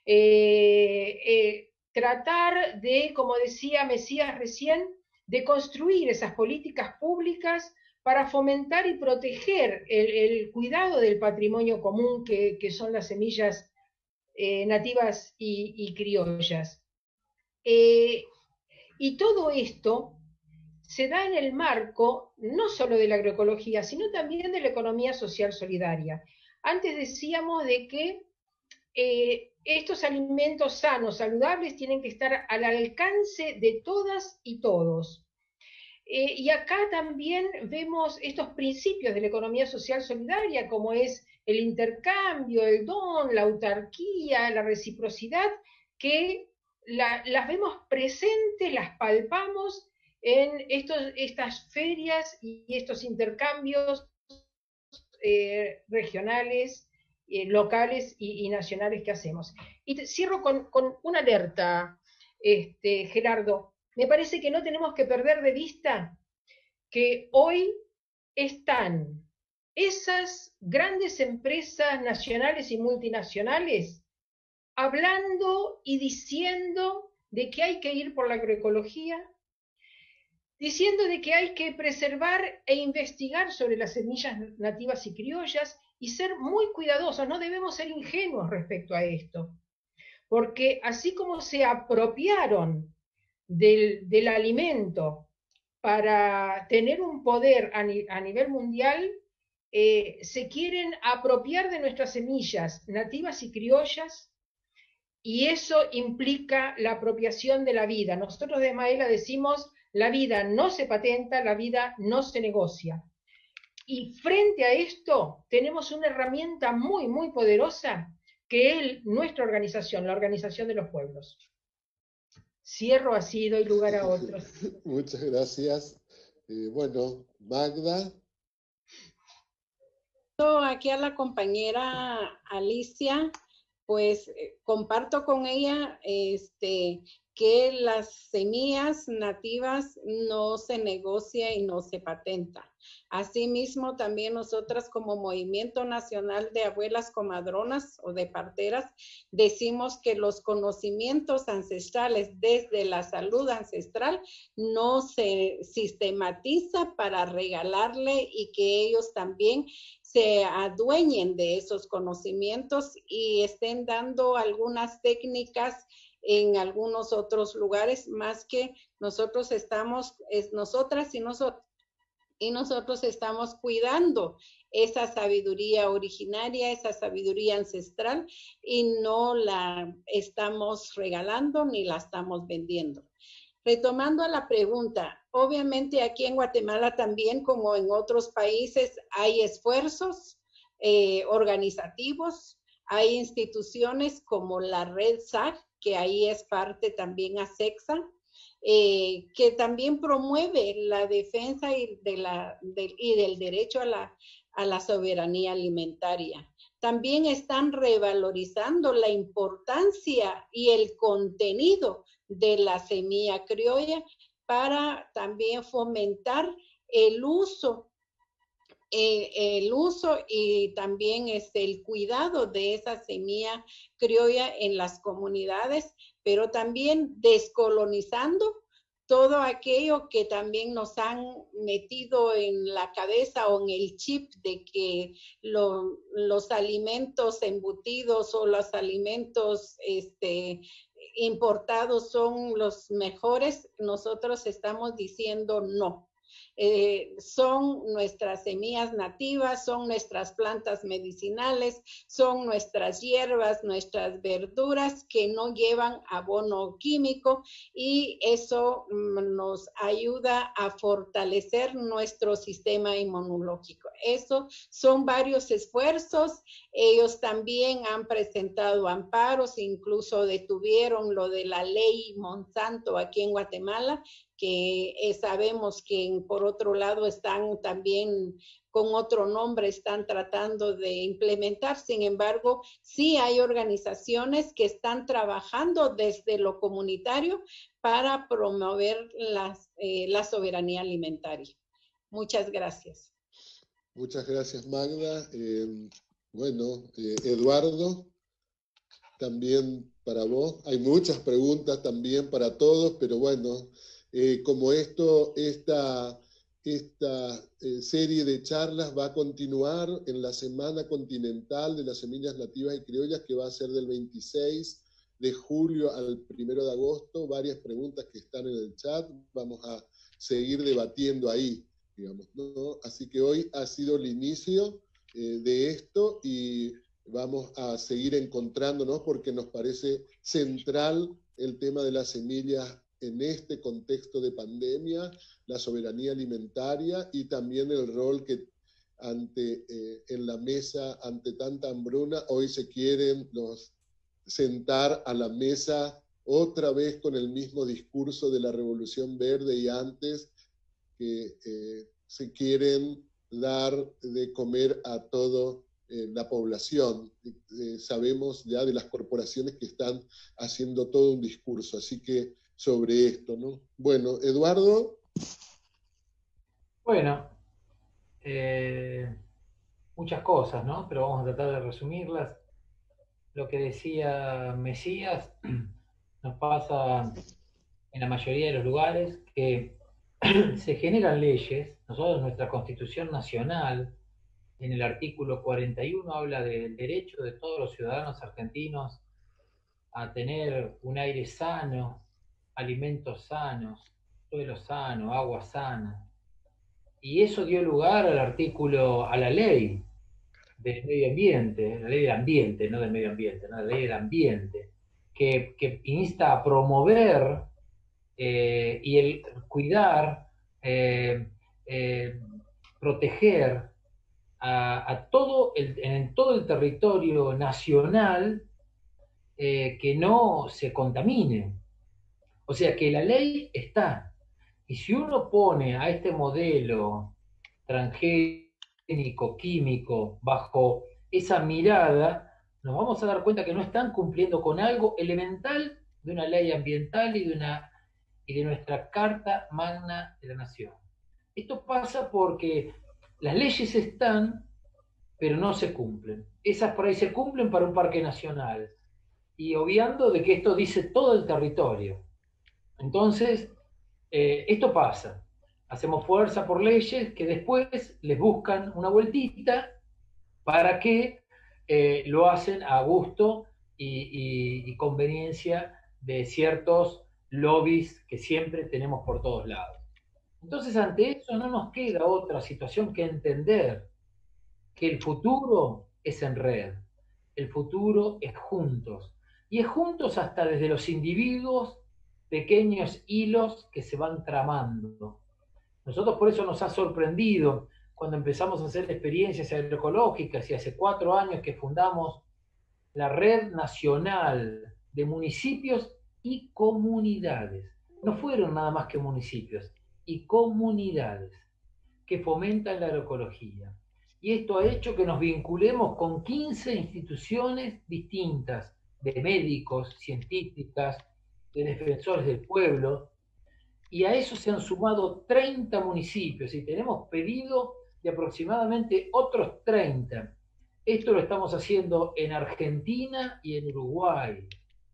eh, eh, tratar de, como decía Mesías recién, de construir esas políticas públicas para fomentar y proteger el, el cuidado del patrimonio común que, que son las semillas eh, nativas y, y criollas. Eh, y todo esto se da en el marco no solo de la agroecología, sino también de la economía social solidaria. Antes decíamos de que eh, estos alimentos sanos, saludables, tienen que estar al alcance de todas y todos. Eh, y acá también vemos estos principios de la economía social solidaria, como es el intercambio, el don, la autarquía, la reciprocidad, que la, las vemos presentes, las palpamos en estos, estas ferias y estos intercambios eh, regionales, eh, locales y, y nacionales que hacemos. Y te, cierro con, con una alerta, este, Gerardo. Me parece que no tenemos que perder de vista que hoy están esas grandes empresas nacionales y multinacionales hablando y diciendo de que hay que ir por la agroecología, diciendo de que hay que preservar e investigar sobre las semillas nativas y criollas y ser muy cuidadosos, no debemos ser ingenuos respecto a esto, porque así como se apropiaron del, del alimento para tener un poder a, ni, a nivel mundial, eh, se quieren apropiar de nuestras semillas nativas y criollas, y eso implica la apropiación de la vida. Nosotros de MAELA decimos, la vida no se patenta, la vida no se negocia. Y frente a esto tenemos una herramienta muy, muy poderosa, que es nuestra organización, la Organización de los Pueblos. Cierro así, doy lugar a otros. Muchas gracias. Eh, bueno, Magda. Aquí a la compañera Alicia, pues eh, comparto con ella este, que las semillas nativas no se negocia y no se patenta. Asimismo, también nosotras como Movimiento Nacional de Abuelas Comadronas o de Parteras, decimos que los conocimientos ancestrales desde la salud ancestral no se sistematiza para regalarle y que ellos también se adueñen de esos conocimientos y estén dando algunas técnicas en algunos otros lugares, más que nosotros estamos, es nosotras y nosotros, y nosotros estamos cuidando esa sabiduría originaria, esa sabiduría ancestral, y no la estamos regalando ni la estamos vendiendo. Retomando la pregunta, obviamente aquí en Guatemala también, como en otros países, hay esfuerzos eh, organizativos, hay instituciones como la Red S A C, que ahí es parte también ASECSA, eh, que también promueve la defensa y, de la, de, y del derecho a la, a la soberanía alimentaria. También están revalorizando la importancia y el contenido de la semilla criolla para también fomentar el uso, eh, el uso y también este, el cuidado de esa semilla criolla en las comunidades, pero también descolonizando todo aquello que también nos han metido en la cabeza o en el chip de que lo, los alimentos embutidos o los alimentos este, importados son los mejores. Nosotros estamos diciendo no. Eh, son nuestras semillas nativas, son nuestras plantas medicinales, son nuestras hierbas, nuestras verduras que no llevan abono químico, y eso mm, nos ayuda a fortalecer nuestro sistema inmunológico. Eso son varios esfuerzos. Ellos también han presentado amparos, incluso detuvieron lo de la ley Monsanto aquí en Guatemala, que eh, sabemos que por otro lado están también con otro nombre, están tratando de implementar. Sin embargo, sí hay organizaciones que están trabajando desde lo comunitario para promover las, eh, la soberanía alimentaria. Muchas gracias. Muchas gracias, Magda. Eh, bueno, eh, Eduardo, también para vos. Hay muchas preguntas también para todos, pero bueno, eh, como esto, esta, esta eh, serie de charlas va a continuar en la Semana Continental de las Semillas Nativas y Criollas, que va a ser del veintiséis de julio al primero de agosto. Varias preguntas que están en el chat, vamos a seguir debatiendo ahí, digamos, ¿no? Así que hoy ha sido el inicio eh, de esto, y vamos a seguir encontrándonos porque nos parece central el tema de las semillas en este contexto de pandemia, la soberanía alimentaria y también el rol que ante, eh, en la mesa, ante tanta hambruna, hoy se quieren los sentar a la mesa otra vez con el mismo discurso de la Revolución Verde y antes, que eh, se quieren dar de comer a toda eh, la población. Eh, sabemos ya de las corporaciones que están haciendo todo un discurso, así que sobre esto, ¿no? Bueno, Eduardo. Bueno, eh, muchas cosas, ¿no? Pero vamos a tratar de resumirlas. Lo que decía Mesías nos pasa en la mayoría de los lugares, que se generan leyes. Nosotros, nuestra Constitución Nacional, en el artículo cuarenta y uno, habla del derecho de todos los ciudadanos argentinos a tener un aire sano, alimentos sanos, suelo sano, agua sana. Y eso dio lugar al artículo, a la ley del medio ambiente, la ley del ambiente, no del medio ambiente, no, la ley del ambiente, que, que insta a promover eh, y el cuidar, eh, eh, proteger a, a todo el, en todo el territorio nacional eh, que no se contamine. O sea que la ley está. Y si uno pone a este modelo transgénico, químico, bajo esa mirada, nos vamos a dar cuenta que no están cumpliendo con algo elemental de una ley ambiental y de, una, y de nuestra Carta Magna de la Nación. Esto pasa porque las leyes están, pero no se cumplen. Esas por ahí se cumplen para un parque nacional, y obviando de que esto dice todo el territorio. Entonces, eh, esto pasa. Hacemos fuerza por leyes que después les buscan una vueltita para que eh, lo hacen a gusto y, y, y conveniencia de ciertos lobbies que siempre tenemos por todos lados. Entonces, ante eso no nos queda otra situación que entender que el futuro es en red, el futuro es juntos, y es juntos hasta desde los individuos, pequeños hilos que se van tramando. Nosotros por eso nos ha sorprendido cuando empezamos a hacer experiencias agroecológicas, y hace cuatro años que fundamos la Red Nacional de Municipios y Comunidades. No fueron nada más que municipios, y comunidades que fomentan la agroecología. Y esto ha hecho que nos vinculemos con quince instituciones distintas, de médicos, científicas, de defensores del pueblo, y a eso se han sumado treinta municipios, y tenemos pedido de aproximadamente otros treinta. Esto lo estamos haciendo en Argentina y en Uruguay.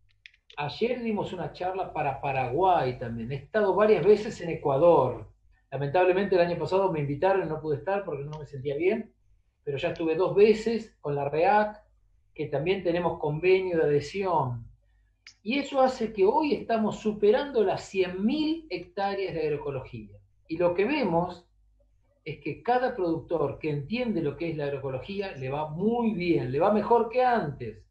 Ayer dimos una charla para Paraguay también. He estado varias veces en Ecuador. Lamentablemente el año pasado me invitaron y no pude estar porque no me sentía bien, pero ya estuve dos veces con la REAC, que también tenemos convenio de adhesión. Y eso hace que hoy estamos superando las cien mil hectáreas de agroecología. Y lo que vemos es que cada productor que entiende lo que es la agroecología le va muy bien, le va mejor que antes.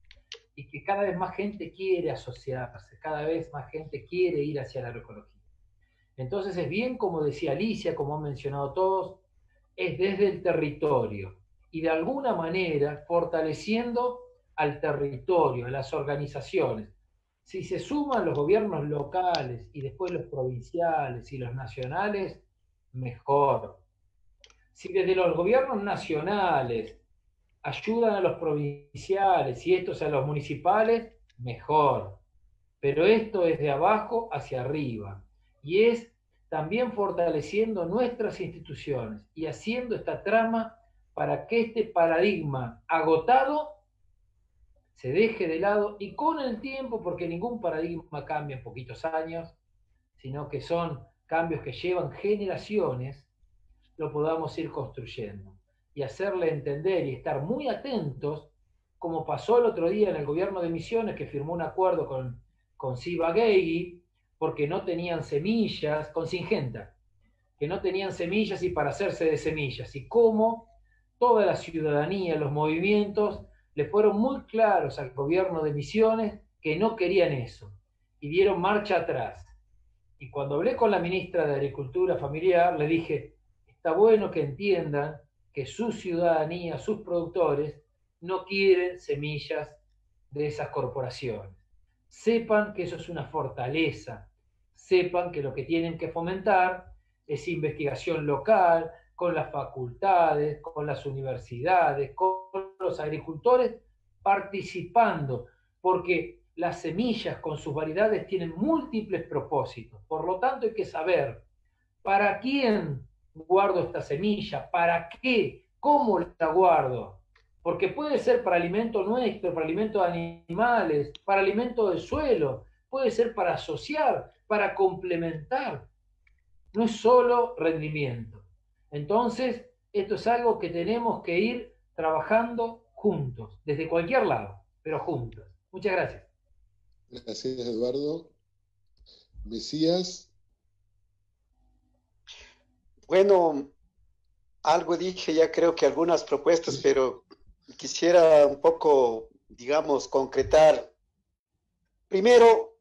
Y que cada vez más gente quiere asociarse, cada vez más gente quiere ir hacia la agroecología. Entonces es bien, como decía Alicia, como han mencionado todos, es desde el territorio y de alguna manera fortaleciendo al territorio, a las organizaciones. Si se suman los gobiernos locales y después los provinciales y los nacionales, mejor. Si desde los gobiernos nacionales ayudan a los provinciales y estos a los municipales, mejor. Pero esto es de abajo hacia arriba. Y es también fortaleciendo nuestras instituciones y haciendo esta trama para que este paradigma agotado se deje de lado y con el tiempo, porque ningún paradigma cambia en poquitos años, sino que son cambios que llevan generaciones, lo podamos ir construyendo y hacerle entender y estar muy atentos, como pasó el otro día en el gobierno de Misiones, que firmó un acuerdo con, con Ciba-Geigy, porque no tenían semillas, con Syngenta, que no tenían semillas y para hacerse de semillas, y cómo toda la ciudadanía, los movimientos, le fueron muy claros al gobierno de Misiones que no querían eso, y dieron marcha atrás. Y cuando hablé con la ministra de Agricultura Familiar, le dije, está bueno que entiendan que su ciudadanía, sus productores, no quieren semillas de esas corporaciones. Sepan que eso es una fortaleza, sepan que lo que tienen que fomentar es investigación local, con las facultades, con las universidades, con los agricultores participando, porque las semillas con sus variedades tienen múltiples propósitos. Por lo tanto, hay que saber para quién guardo esta semilla, para qué, cómo la guardo. Porque puede ser para alimento nuestro, para alimento de animales, para alimento del suelo, puede ser para asociar, para complementar. No es solo rendimiento. Entonces, esto es algo que tenemos que ir trabajando juntos, desde cualquier lado, pero juntos. Muchas gracias. Gracias, Eduardo. Mesías. Bueno, algo dije, ya creo que algunas propuestas, pero quisiera un poco, digamos, concretar. Primero,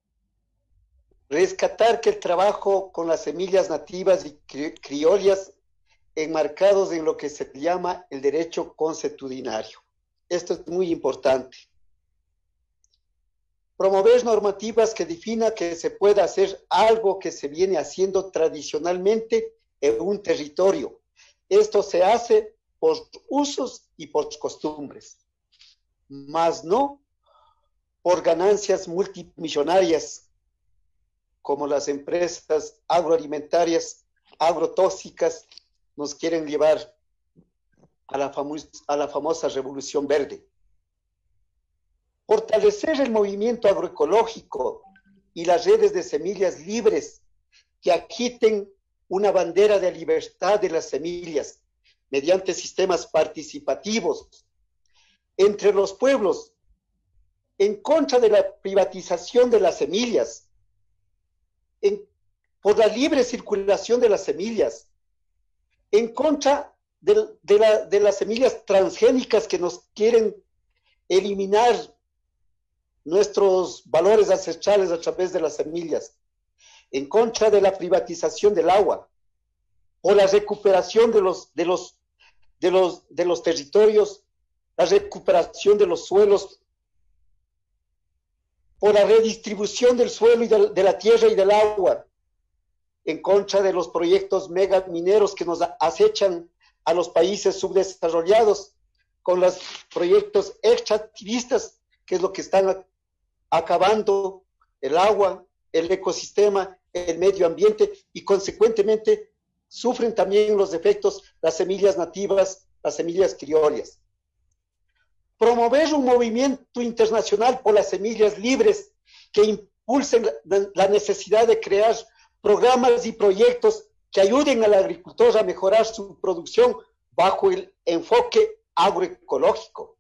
rescatar que el trabajo con las semillas nativas y cri criollas enmarcados en lo que se llama el derecho consuetudinario. Esto es muy importante. Promover normativas que defina que se pueda hacer algo que se viene haciendo tradicionalmente en un territorio. Esto se hace por usos y por costumbres, más no por ganancias multimillonarias, como las empresas agroalimentarias, agrotóxicas, nos quieren llevar a la, a la famosa revolución verde. Fortalecer el movimiento agroecológico y las redes de semillas libres que agiten una bandera de libertad de las semillas mediante sistemas participativos entre los pueblos, en contra de la privatización de las semillas, en, por la libre circulación de las semillas, en contra de, de, la, de las semillas transgénicas que nos quieren eliminar nuestros valores ancestrales a través de las semillas, en contra de la privatización del agua, por la recuperación de los, de los, de los, de los territorios, la recuperación de los suelos, por la redistribución del suelo y de, de la tierra y del agua, en contra de los proyectos megamineros que nos acechan a los países subdesarrollados, con los proyectos extractivistas, que es lo que están acabando el agua, el ecosistema, el medio ambiente, y consecuentemente sufren también los efectos las semillas nativas, las semillas criollas. Promover un movimiento internacional por las semillas libres que impulsen la necesidad de crear programas y proyectos que ayuden al agricultor a mejorar su producción bajo el enfoque agroecológico.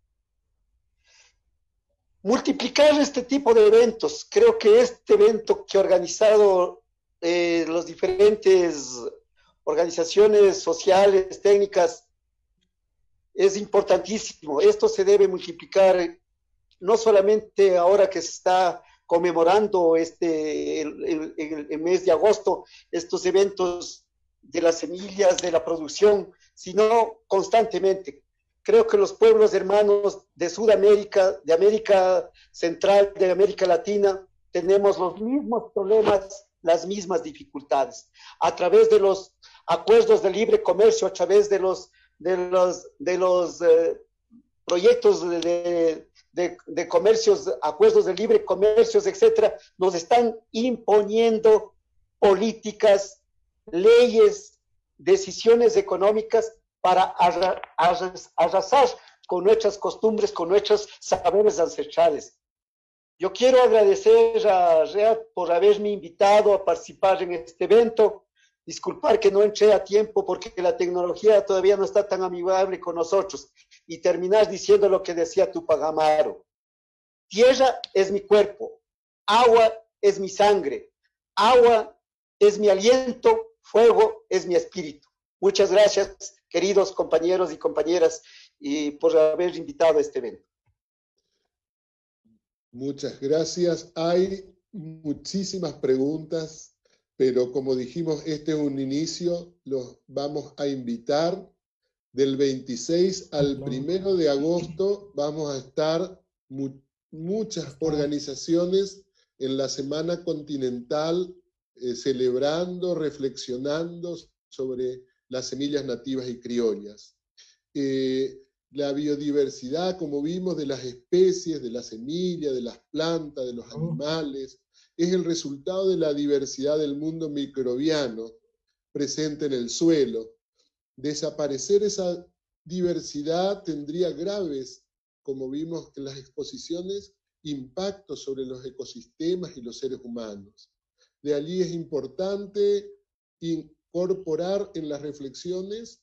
Multiplicar este tipo de eventos. Creo que este evento que ha organizado eh, los diferentes organizaciones sociales, técnicas, es importantísimo. Esto se debe multiplicar, no solamente ahora que se está conmemorando este, el, el, el, el mes de agosto, estos eventos de las semillas, de la producción, sino constantemente. Creo que los pueblos hermanos de Sudamérica, de América Central, de América Latina, tenemos los mismos problemas, las mismas dificultades. A través de los acuerdos de libre comercio, a través de los, de los, de los eh, proyectos de, de, de comercios, acuerdos de libre comercio, etcétera, nos están imponiendo políticas, leyes, decisiones económicas para arrasar con nuestras costumbres, con nuestros saberes ancestrales. Yo quiero agradecer a Reat por haberme invitado a participar en este evento. Disculpar que no entré a tiempo porque la tecnología todavía no está tan amigable con nosotros. Y terminar diciendo lo que decía Tupac Amaru. Tierra es mi cuerpo, agua es mi sangre, agua es mi aliento, fuego es mi espíritu. Muchas gracias, queridos compañeros y compañeras, y por haber invitado a este evento. Muchas gracias. Hay muchísimas preguntas, pero como dijimos, este es un inicio. Los vamos a invitar del veintiséis al primero de agosto. Vamos a estar mu muchas organizaciones en la Semana Continental eh, celebrando, reflexionando sobre las semillas nativas y criollas. Eh, la biodiversidad, como vimos, de las especies, de las semillas, de las plantas, de los animales, es el resultado de la diversidad del mundo microbiano presente en el suelo. Desaparecer esa diversidad tendría graves, como vimos en las exposiciones, impactos sobre los ecosistemas y los seres humanos. De allí es importante incorporar en las reflexiones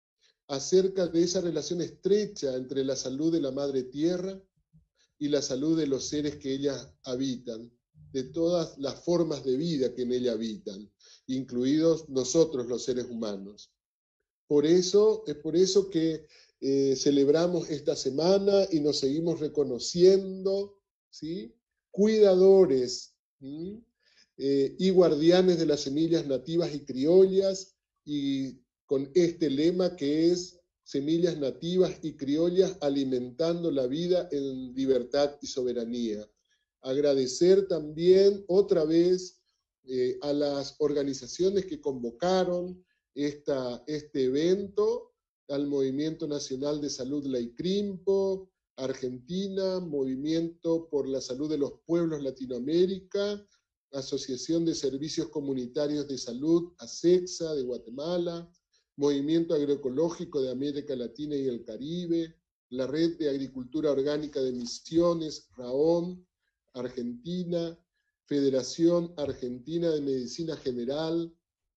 acerca de esa relación estrecha entre la salud de la madre tierra y la salud de los seres que ella habitan, de todas las formas de vida que en ella habitan, incluidos nosotros los seres humanos. Por eso, es por eso que eh, celebramos esta semana y nos seguimos reconociendo, ¿sí?, cuidadores ¿sí? eh, y guardianes de las semillas nativas y criollas, y con este lema que es semillas nativas y criollas alimentando la vida en libertad y soberanía. Agradecer también otra vez eh, a las organizaciones que convocaron esta, este evento, al Movimiento Nacional de Salud Laicrimpo, Argentina, Movimiento por la Salud de los Pueblos Latinoamérica, Asociación de Servicios Comunitarios de Salud, ASEXA de Guatemala, Movimiento Agroecológico de América Latina y el Caribe, la Red de Agricultura Orgánica de Misiones, RAOM, Argentina, Federación Argentina de Medicina General,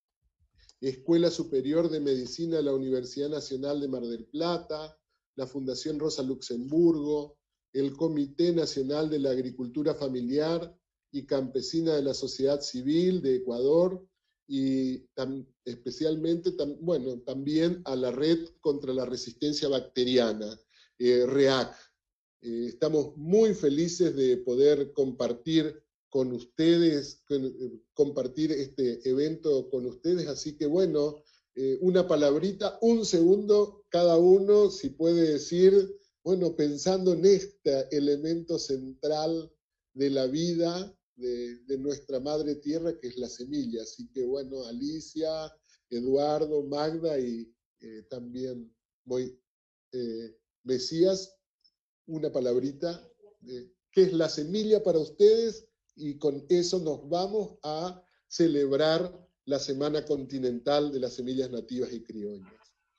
Escuela Superior de Medicina de la Universidad Nacional de Mar del Plata, la Fundación Rosa Luxemburgo, el Comité Nacional de la Agricultura Familiar y Campesina de la Sociedad Civil de Ecuador, y tam, especialmente, tam, bueno, también a la Red contra la Resistencia Bacteriana, eh, REAC. Eh, estamos muy felices de poder compartir con ustedes, con, eh, compartir este evento con ustedes, así que bueno, eh, una palabrita, un segundo cada uno, si puede decir, bueno, pensando en este elemento central de la vida, De, de nuestra madre tierra, que es la semilla. Así que bueno, Alicia, Eduardo, Magda y eh, también muy, eh, Mesías, una palabrita, eh, ¿qué es la semilla para ustedes? Y con eso nos vamos a celebrar la Semana Continental de las Semillas Nativas y Criollas.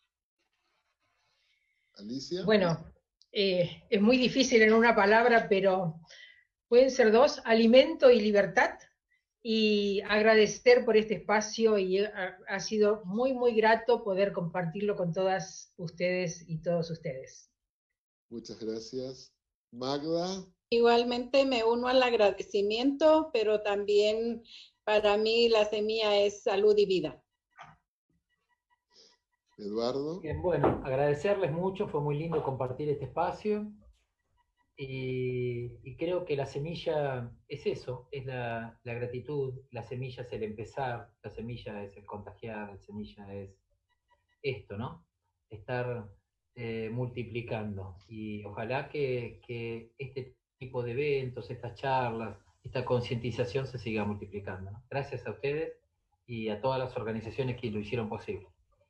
Alicia. Bueno, eh, es muy difícil en una palabra, pero pueden ser dos: alimento y libertad, y agradecer por este espacio, y ha, ha sido muy, muy grato poder compartirlo con todas ustedes y todos ustedes. Muchas gracias. Magda. Igualmente me uno al agradecimiento, pero también para mí la semilla es salud y vida. Eduardo. Bien, bueno, agradecerles mucho, fue muy lindo compartir este espacio. Y, y creo que la semilla es eso, es la, la gratitud, la semilla es el empezar, la semilla es el contagiar, la semilla es esto, ¿no? Estar eh, multiplicando. Y ojalá que, que este tipo de eventos, estas charlas, esta concientización se siga multiplicando, ¿no? Gracias a ustedes y a todas las organizaciones que lo hicieron posible.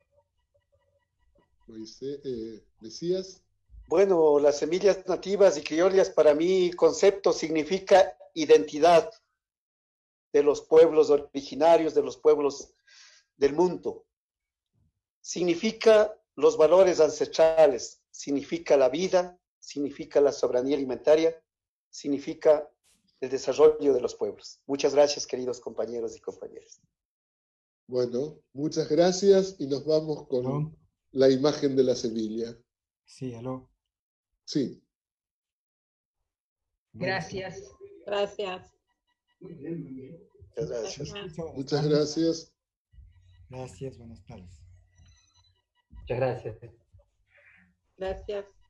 Moisés, eh, ¿decías? Bueno, las semillas nativas y criollas, para mí, concepto significa identidad de los pueblos originarios, de los pueblos del mundo. Significa los valores ancestrales, significa la vida, significa la soberanía alimentaria, significa el desarrollo de los pueblos. Muchas gracias, queridos compañeros y compañeras. Bueno, muchas gracias y nos vamos con ¿Aló? la imagen de la semilla. Sí, aló. Sí. Gracias. Gracias. Muchas gracias. Gracias. Muchas gracias. Gracias, buenas tardes. Muchas gracias. Gracias.